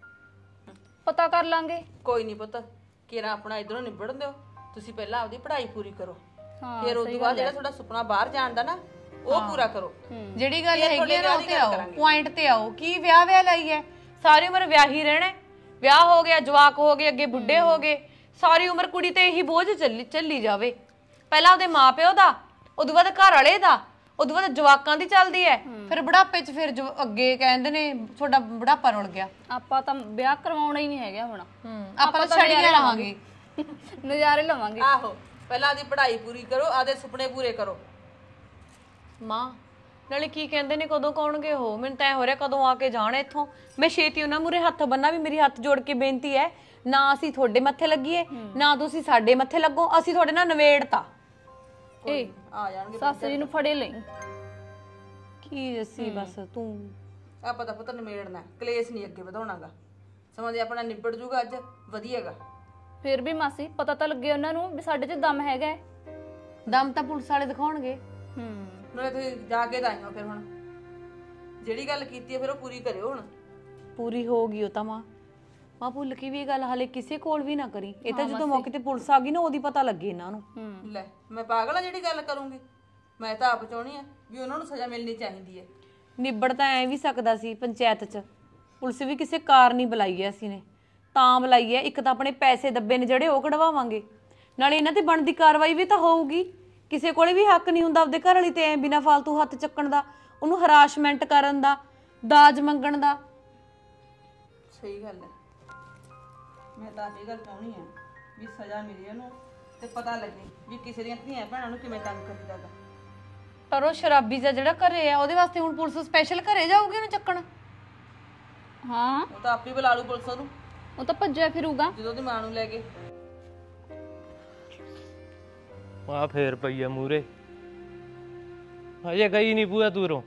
ਪਤਾ ਕਰ ਲਾਂਗੇ। ਕੋਈ ਨਹੀਂ ਪੁੱਤ, ਕਿਰਾ ਆਪਣਾ ਇਧਰੋਂ ਨਿਬੜਨ ਦਿਓ। ਤੁਸੀਂ ਪਹਿਲਾਂ ਆਪਦੀ ਪੜ੍ਹਾਈ ਪੂਰੀ ਕਰੋ, ਹਾਂ ਫਿਰ ਉਸ ਤੋਂ ਬਾਅਦ ਜਿਹੜਾ ਤੁਹਾਡਾ ਸੁਪਨਾ ਬਾਹਰ ਜਾਣ ਦਾ ਨਾ ਉਹ ਪੂਰਾ ਕਰੋ। ਜਿਹੜੀ ਗੱਲ ਹੈਗੀ ਹੈ ਨਾ ਉਹ ਤੇ ਆਓ, ਪੁਆਇੰਟ ਤੇ ਆਓ। ਕੀ ਵਿਆਹ ਵਿਆਹ ਲਈ ਹੈ? ਸਾਰੀ ਉਮਰ ਵਿਆਹ ਹੀ ਰਹਿਣਾ। ਵਿਆਹ ਹੋ ਗਿਆ, ਜਵਾਕ ਹੋ ਗਏ, ਅੱਗੇ ਬੁੱਢੇ ਹੋ ਗਏ, ਸਾਰੀ ਉਮਰ ਕੁੜੀ ਤੇ ਇਹੀ ਬੋਝ ਚੱਲੀ ਚੱਲੀ ਜਾਵੇ। ਪਹਿਲਾਂ ਉਹਦੇ ਮਾਪਿਓ ਦਾ, ਉਦੋਂ ਬਾਅਦ ਘਰ ਵਾਲੇ ਦਾ, ਉਦੋਂ ਬਾਅਦ ਜਵਾਕਾਂ ਦੀ ਚੱਲਦੀ ਹੈ, ਫਿਰ ਬੁਢਾਪੇ 'ਚ ਫਿਰ ਅੱਗੇ ਕਹਿੰਦੇ ਨੇ ਤੁਹਾਡਾ ਬੁਢਾਪਾ ਰੁਲ ਗਿਆ। ਆਪਾਂ ਤਾਂ ਵਿਆਹ ਕਰਵਾਉਣਾ ਹੀ ਨਹੀਂ ਹੈਗਾ ਹੁਣ। ਆਪਾਂ ਤਾਂ ਛੜੀਆਂ ਰਹਾਂਗੇ, ਨਜ਼ਾਰੇ ਲਵਾਂਗੇ। ਆਹੋ, ਪਹਿਲਾਂ ਆਪਦੀ ਪੜ੍ਹਾਈ ਪੂਰੀ ਕਰੋ, ਆਪਦੇ ਸੁਪਨੇ ਪੂਰੇ ਕਰੋ। ਮਾਂ ਨਾਲੇ ਕੀ ਕਹਿੰਦੇ ਨੇ ਕਦੋਂ ਕੌਣਗੇ ਉਹ? ਮੈਨੂੰ ਤਾਂ ਐ ਹੋ ਰਿਹਾ ਕਦੋਂ ਆ ਕੇ ਜਾਣ ਇੱਥੋਂ। ਮੈਂ ਛੇਤੀ ਉਹਨਾਂ ਮੂਰੇ ਹੱਥ ਬੰਨਾ ਵੀ ਮੇਰੀ ਹੱਥ ਜੋੜ ਕੇ ਬੇਨਤੀ ਹੈ, ਨਾ ਅਸੀਂ ਤੁਹਾਡੇ ਮੱਥੇ ਲੱਗੀਏ ਨਾ ਤੁਸੀਂ ਸਾਡੇ ਮੱਥੇ ਲੱਗੋ, ਅਸੀਂ ਤੁਹਾਡੇ ਨਾਲ ਨਵੇੜਤਾ। ਏ ਆ ਜਾਣਗੇ ਸੱਸ ਜੀ ਨੂੰ ਫੜੇ ਲਈ। ਕੀ ਅਸੀਂ ਬਸ ਤੂੰ ਆਪਾਂ ਤਾਂ ਪੁੱਤ ਨਿਮੇੜਨਾ, ਕਲੇਸ਼ ਨਹੀਂ ਅੱਗੇ ਵਧਾਉਣਾਗਾ। ਸਮਝਦੇ ਆਪਣਾ ਨਿਬੜ ਜੂਗਾ ਅੱਜ ਵਧੀਆਗਾ। ਫਿਰ ਵੀ ਮਾਸੀ ਪਤਾ ਤਾਂ ਲੱਗੇ ਉਹਨਾਂ ਨੂੰ ਵੀ ਸਾਡੇ 'ਚ ਦਮ ਹੈਗਾ। ਦਮ ਤਾਂ ਪੁਲਿਸ ਵਾਲੇ ਦਿਖਾਉਣਗੇ। ਹੂੰ ਨਾਲੇ ਤੁਸੀਂ ਜਾ ਕੇ ਤਾਂ ਆਇਓ, ਫਿਰ ਹੁਣ ਜਿਹੜੀ ਗੱਲ ਕੀਤੀ ਹੈ ਫਿਰ ਉਹ ਪੂਰੀ ਕਰਿਓ। ਹੁਣ ਪੂਰੀ ਹੋ ਗਈ ਉਹ ਤਾਂ ਮਾਂ ਮਾਂ ਭੁੱਲ ਕੇ ਵੀ ਇਹ ਗੱਲ ਹਾਲੇ ਕਿਸੇ ਕੋਲ ਵੀ ਨਾ ਕਰੀ। ਇਹ ਤਾਂ ਜਦੋਂ ਮੌਕੇ ਤੇ ਪੁਲਿਸ ਆ ਗਈ ਨਾ ਉਹਦੀ ਪਤਾ ਲੱਗੇ ਇਹਨਾਂ ਨੂੰ। ਲੈ ਮੈਂ ਪਾਗਲ ਆ ਜਿਹੜੀ ਗੱਲ ਕਰੂੰਗੀ? ਮੈਂ ਤਾਂ ਆਪ ਚਾਹੁੰਦੀ ਆ ਵੀ ਉਹਨਾਂ ਨੂੰ ਸਜ਼ਾ ਮਿਲਣੀ ਚਾਹੀਦੀ ਹੈ। ਨਿਬੜ ਤਾਂ ਐ ਵੀ ਸਕਦਾ ਸੀ ਪੰਚਾਇਤ 'ਚ, ਪੁਲਿਸ ਵੀ ਕਿਸੇ ਕਾਰ ਨਹੀਂ ਬੁਲਾਈ ਐ ਅਸੀਂ ਨੇ, ਤਾਂ ਬੁਲਾਈ ਐ। ਇੱਕ ਤਾਂ ਆਪਣੇ ਪੈਸੇ ਦੱਬੇ ਨੇ ਜਿਹੜੇ ਉਹ ਕਢਵਾਵਾਂਗੇ, ਨਾਲੇ ਇਹਨਾਂ ਤੇ ਬਣਦੀ ਕਾਰਵਾਈ ਵੀ ਤਾਂ ਹੋਊਗੀ। ਕਿਸੇ ਕੋਲੇ ਵੀ ਹੱਕ ਨਹੀਂ ਹੁੰਦਾ ਆਪਦੇ ਘਰ ਵਾਲੀ ਤੇ ਐ ਬਿਨਾਂ ਫਾਲਤੂ ਹੱਥ ਚੱਕਣ ਦਾ, ਉਹਨੂੰ ਹਰਾਸਮੈਂਟ ਕਰਨ ਦਾ, ਦਾਜ ਮੰਗਣ ਦਾ। ਸਹੀ ਗੱਲ ਹੈ। ਮੈਂ ਤਾਂ ਇਹ ਗੱਲ ਚਾਹੁੰਦੀ ਆ ਵੀ ਸਜ਼ਾ ਮਿਲੇ ਉਹਨੂੰ ਤੇ ਪਤਾ ਲੱਗੇ ਵੀ ਕਿਸੇ ਦੀਆਂ ਧੀਆਂ ਭੈਣਾਂ ਨੂੰ ਕਿਵੇਂ ਤੰਗ ਕਰੀਦਾ ਗਾ। ਪਰ ਉਹ ਸ਼ਰਾਬੀ ਦਾ ਜਿਹੜਾ ਘਰੇ ਆ ਉਹਦੇ ਵਾਸਤੇ ਹੁਣ ਪੁਲਿਸ ਸਪੈਸ਼ਲ ਘਰੇ ਜਾਊਗੀ ਉਹਨੂੰ ਚੱਕਣ। ਹਾਂ ਉਹ ਤਾਂ ਆਪੇ ਬੁਲਾ ਲੂ ਪੁਲਿਸ ਨੂੰ, ਉਹ ਤਾਂ ਭੱਜਿਆ ਫਿਰੂਗਾ ਜਦੋਂ ਉਹਦੀ ਮਾਂ ਨੂੰ ਲੈ ਕੇ। ਆ ਫੇਰ ਪਈ ਆ ਮੂਰੇ, ਹਜੇ ਗਈ ਨਹੀਂ ਪੂਆ ਤੂਰੋਂ,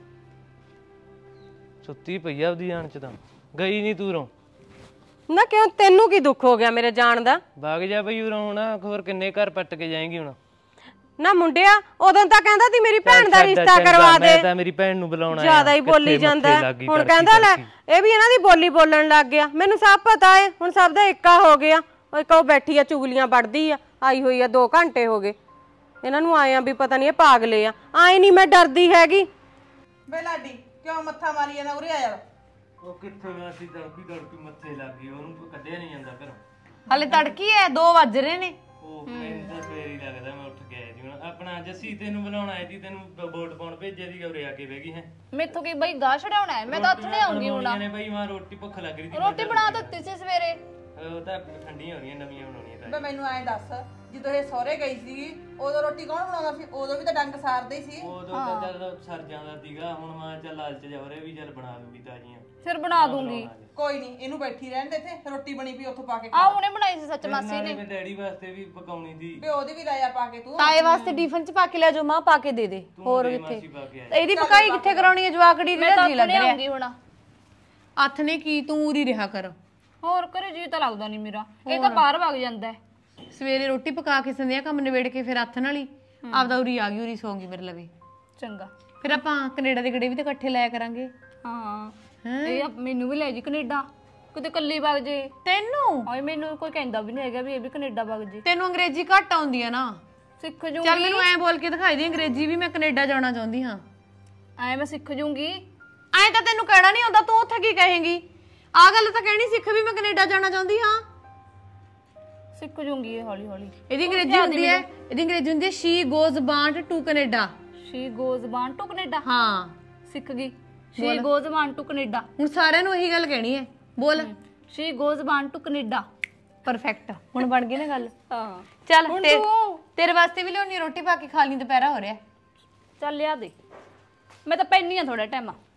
ਸੁੱਤੀ ਪਈ ਆ ਉਹਦੀ ਆਣ ਚ ਤਾਂ ਗਈ ਨਹੀਂ ਤੂਰੋਂ। ਨਾ ਕਿਉਂ, ਤੈਨੂੰ ਕੀ ਦੁੱਖ ਹੋ ਗਿਆ ਮੇਰੇ ਜਾਣ ਦਾ? ਵਗ ਜਾ ਪਈ ਉਰੋਂ ਹੁਣ, ਹੋਰ ਕਿੰਨੇ ਘਰ ਪੱਟ ਕੇ ਜਾਏਂਗੀ ਹੁਣ? ਨਾ ਮੁੰਡਿਆ, ਉਦੋਂ ਤਾਂ ਕਹਿੰਦਾ ਸੀ ਮੇਰੀ ਭੈਣ ਦਾ ਰਿਸ਼ਤਾ ਕਰਵਾ ਦੇ। ਮੈਂ ਤਾਂ ਮੇਰੀ ਭੈਣ ਨੂੰ ਬੁਲਾਉਣਾ ਜ਼ਿਆਦਾ ਹੀ ਬੋਲੀ ਜਾਂਦਾ। ਹੁਣ ਕਹਿੰਦਾ ਲੈ ਇਹ ਵੀ ਇਹਨਾਂ ਦੀ ਬੋਲੀ ਬੋਲਣ ਲੱਗ ਗਿਆ। ਮੈਨੂੰ ਸਭ ਪਤਾ ਏ, ਹੁਣ ਸਭ ਦਾ ਇੱਕਾ ਹੋ ਗਿਆ। ਉਹ ਇੱਕ ਉਹ ਬੈਠੀ ਆ ਚੁਗਲੀਆਂ ਪੜਦੀ ਆ, ਆਈ ਹੋਈ ਆ, ਦੋ ਘੰਟੇ ਹੋ ਗਏ ਇਹਨਾਂ ਨੂੰ ਆਏ ਆ ਵੀ ਪਤਾ ਨਹੀਂ ਇਹ ਪਾਗਲੇ ਆ। ਆਏ ਨਹੀਂ ਮੈਂ ਡਰਦੀ ਹੈਗੀ। ਬੇ ਲਾਡੀ ਕਿਉਂ ਮੱਥਾ ਮਾਰੀ ਜਾਂਦਾ? ਉਰੇ ਆ ਯਾਰ। ਉਹ ਕਿੱਥੇ ਮੈਂ ਸੀ ਤੜਕੀ ਤੜਕੀ ਮੱਥੇ ਲੱਗ ਗਈ, ਉਹਨੂੰ ਕੱਢਿਆ ਨਹੀਂ ਜਾਂਦਾ ਘਰੋਂ। ਹਲੇ ਤੜਕੀ ਐ, ਦੋ ਵੱਜ ਰਹੇ ਨੇ। ਉਹ ਮੈਨੂੰ ਤਾਂ ਫੇਰ ਹੀ ਲੱਗਦਾ ਮੈਂ ਉੱਠ ਗਿਆ ਜੀ। ਹੁਣ ਆਪਣਾ ਜੱਸੀ ਤੈਨੂੰ ਬੁਲਾਉਣਾ ਹੈ ਜੀ, ਤੈਨੂੰ ਵੋਟ ਪਾਉਣ ਭੇਜਿਆ ਦੀ ਉਰੇ ਆ ਕੇ ਬਹਿ ਗਈ ਹੈ। ਮੈਥੋਂ ਕੀ ਬਈ ਗਾਹ ਛਡਾਉਣਾ ਹੈ? ਮੈਂ ਤਾਂ ਹੱਥ ਨਹੀਂ ਆਉਂਗੀ ਹੁਣ। ਨੇ ਬਈ ਮਾਂ ਰੋਟੀ ਭੁੱਖ ਲੱਗ ਰਹੀ ਸੀ, ਰੋਟੀ ਬਣਾ ਦਿੱਤੀ ਸੀ ਸਵੇਰੇ। ਉਹ ਤਾਂ ਠੰਡੀਆਂ ਹੋਣੀਆਂ, ਨਵੀਆਂ ਬਣਾਉਣੀਆਂ ਤਾਂ। ਬੇ ਮੈਨੂੰ ਐਂ ਦੱਸ, ਜਦੋਂ ਇਹ ਸਹੁਰੇ ਗਈ ਸੀ ਉਦੋਂ ਰੋਟੀ ਕੌਣ ਬਣਾਉਂਦਾ ਸੀ? ਉਦੋਂ ਵੀ ਤਾਂ ਡੰਗ ਸਾਰਦੇ ਹੀ ਸੀ। ਉਦੋਂ ਤਾਂ ਚੱਲ ਸਰ ਜਾਂਦਾ ਸੀਗਾ, ਹੁਣ ਮਾਂ ਚੱਲ ਲਾਲਚ ਜਾ ਉਰੇ ਵੀ ਚੱਲ ਬਣਾ ਦੂਗੀ ਤਾਜ਼ੀਆਂ। ਫਿਰ ਬਣਾ ਦੂੰਗੀ। ਕੋਈ ਨਹੀਂ, ਇਹਨੂੰ ਬੈਠੀ ਰਹਿਣ ਦੇ ਇੱਥੇ, ਰੋਟੀ ਬਣੀ ਪਈ ਉੱਥੋਂ ਪਾ ਕੇ ਆ ਉਹਨੇ ਬਣਾਈ ਸੀ ਸੱਚ ਮਾਸੀ ਨੇ। ਮੈਂ ਡੈਡੀ ਵਾਸਤੇ ਵੀ ਪਕਾਉਣੀ ਸੀ। ਬੇ ਉਹਦੀ ਵੀ ਲਾਇਆ ਪਾ ਕੇ ਤੂੰ। ਤਾਏ ਵਾਸਤੇ ਟਿਫਨ ਚ ਪਾ ਕੇ ਲੈ ਜਾਓ ਮਾਂ, ਪਾ ਕੇ ਦੇ ਦੇ। ਹੋਰ ਕਿੱਥੇ ਮਾਸੀ ਪਾ ਕੇ ਆਈ। ਇਹਦੀ ਪਕਾਈ ਕਿੱਥੇ ਕਰਾਉਣੀ ਹੈ? ਜਵਾਕੜੀ ਮੈਂ ਤਾਂ ਦੀ ਲੱਗ ਨਹੀਂ ਰਿਹਾ ਆਉਂਗੀ ਹੁਣ। ਹੱਥ ਨੇ ਕੀ ਤੂੰ ਉਰੀ ਰਿਹਾ ਕਰ। ਹੋਰ ਕਰੇ ਜੀ ਤਾਂ ਲੱਗਦਾ ਨਹੀਂ ਮੇਰਾ, ਇਹ ਤਾਂ ਬਾਹਰ ਵਗ ਜਾਂਦਾ ਹੈ। ਸਵੇਰੇ ਰੋਟੀ ਪਕਾ ਕੇ ਸੰਧਿਆ ਕੰਮ ਨਿਬੇੜ ਕੇ ਫਿਰ ਹੱਥ ਨਾਲ ਹੀ ਆਪਦਾ ਉਰੀ ਆ ਗਈ, ਉਰੀ ਸੌਂਗੀ ਮੇਰੇ ਲਵੇ। ਚੰਗਾ, ਫਿਰ ਆਪਾਂ ਕੈਨੇਡਾ ਦੇ ਗੜੇ ਵੀ ਤਾਂ ਇਕੱਠੇ ਲਾਇਆ ਕਰਾਂਗੇ। ਹਾਂ ਇਹ ਮੈਨੂੰ ਵੀ ਲੈ ਜੀ ਕੈਨੇਡਾ, ਕਿਤੇ ਕੱਲੀ ਵਗ ਜੇ। ਤੈਨੂੰ ਹਾਏ ਮੈਨੂੰ ਕੋਈ ਕਹਿੰਦਾ ਵੀ ਨਹੀਂ ਹੈਗਾ ਵੀ ਇਹ ਵੀ ਕੈਨੇਡਾ ਵਗ ਜੇ। ਤੈਨੂੰ ਅੰਗਰੇਜ਼ੀ ਘੱਟ ਆਉਂਦੀ ਆ ਨਾ, ਸਿੱਖ ਜੂੰਗੀ। ਚੱਲ ਮੈਨੂੰ ਐਂ ਬੋਲ ਕੇ ਦਿਖਾਈ ਦੇ ਅੰਗਰੇਜ਼ੀ ਵੀ, ਮੈਂ ਕੈਨੇਡਾ ਜਾਣਾ ਚਾਹੁੰਦੀ ਹਾਂ। ਐ ਮੈਂ ਸਿੱਖ ਜੂੰਗੀ। ਐਂ ਤਾਂ ਤੈਨੂੰ ਕਹਿਣਾ ਨਹੀਂ ਆਉਂਦਾ, ਤੂੰ ਉੱਥੇ ਕੀ ਕਹੇਂਗੀ? ਆਹ ਗੱਲ ਤਾਂ ਕਹਿਣੀ ਸਿੱਖ ਵੀ ਮੈਂ ਕੈਨੇਡਾ ਜਾਣਾ ਚਾਹੁੰਦੀ ਹਾਂ। ਸਿੱਖ ਜੂੰਗੀ ਇਹ ਹੌਲੀ ਹੌਲੀ। ਇਹਦੀ ਅੰਗਰੇਜ਼ੀ ਹੁੰਦੀ ਹੈ, ਇਹਦੀ ਅੰਗਰੇਜ਼ੀ ਹੁੰਦੀ ਹੈ she goes bound to Canada. She goes bound to Canada. ਹਾਂ ਸਿੱਖ ਗਈ। She goes bound to Canada. ਹੁਣ ਸਾਰਿਆਂ ਨੂੰ ਇਹੀ ਗੱਲ ਕਹਿਣੀ ਹੈ, ਬੋਲ। She goes bound to Canada. Perfect, ਹੁਣ ਬਣ ਗਈ ਨਾ ਗੱਲ। ਹਾਂ ਚੱਲ ਤੇਰੇ ਵਾਸਤੇ ਵੀ ਲਿਆਉਣੀ ਰੋਟੀ, ਪਾ ਕੇ ਖਾ ਲਈ, ਦੁਪਹਿਰਾ ਹੋ ਰਿਹਾ। ਚੱਲ ਲਿਆ ਦੇ, ਮੈਂ ਤਾਂ ਪੈਣੀ ਆ ਥੋੜਾ ਟਾਈਮ।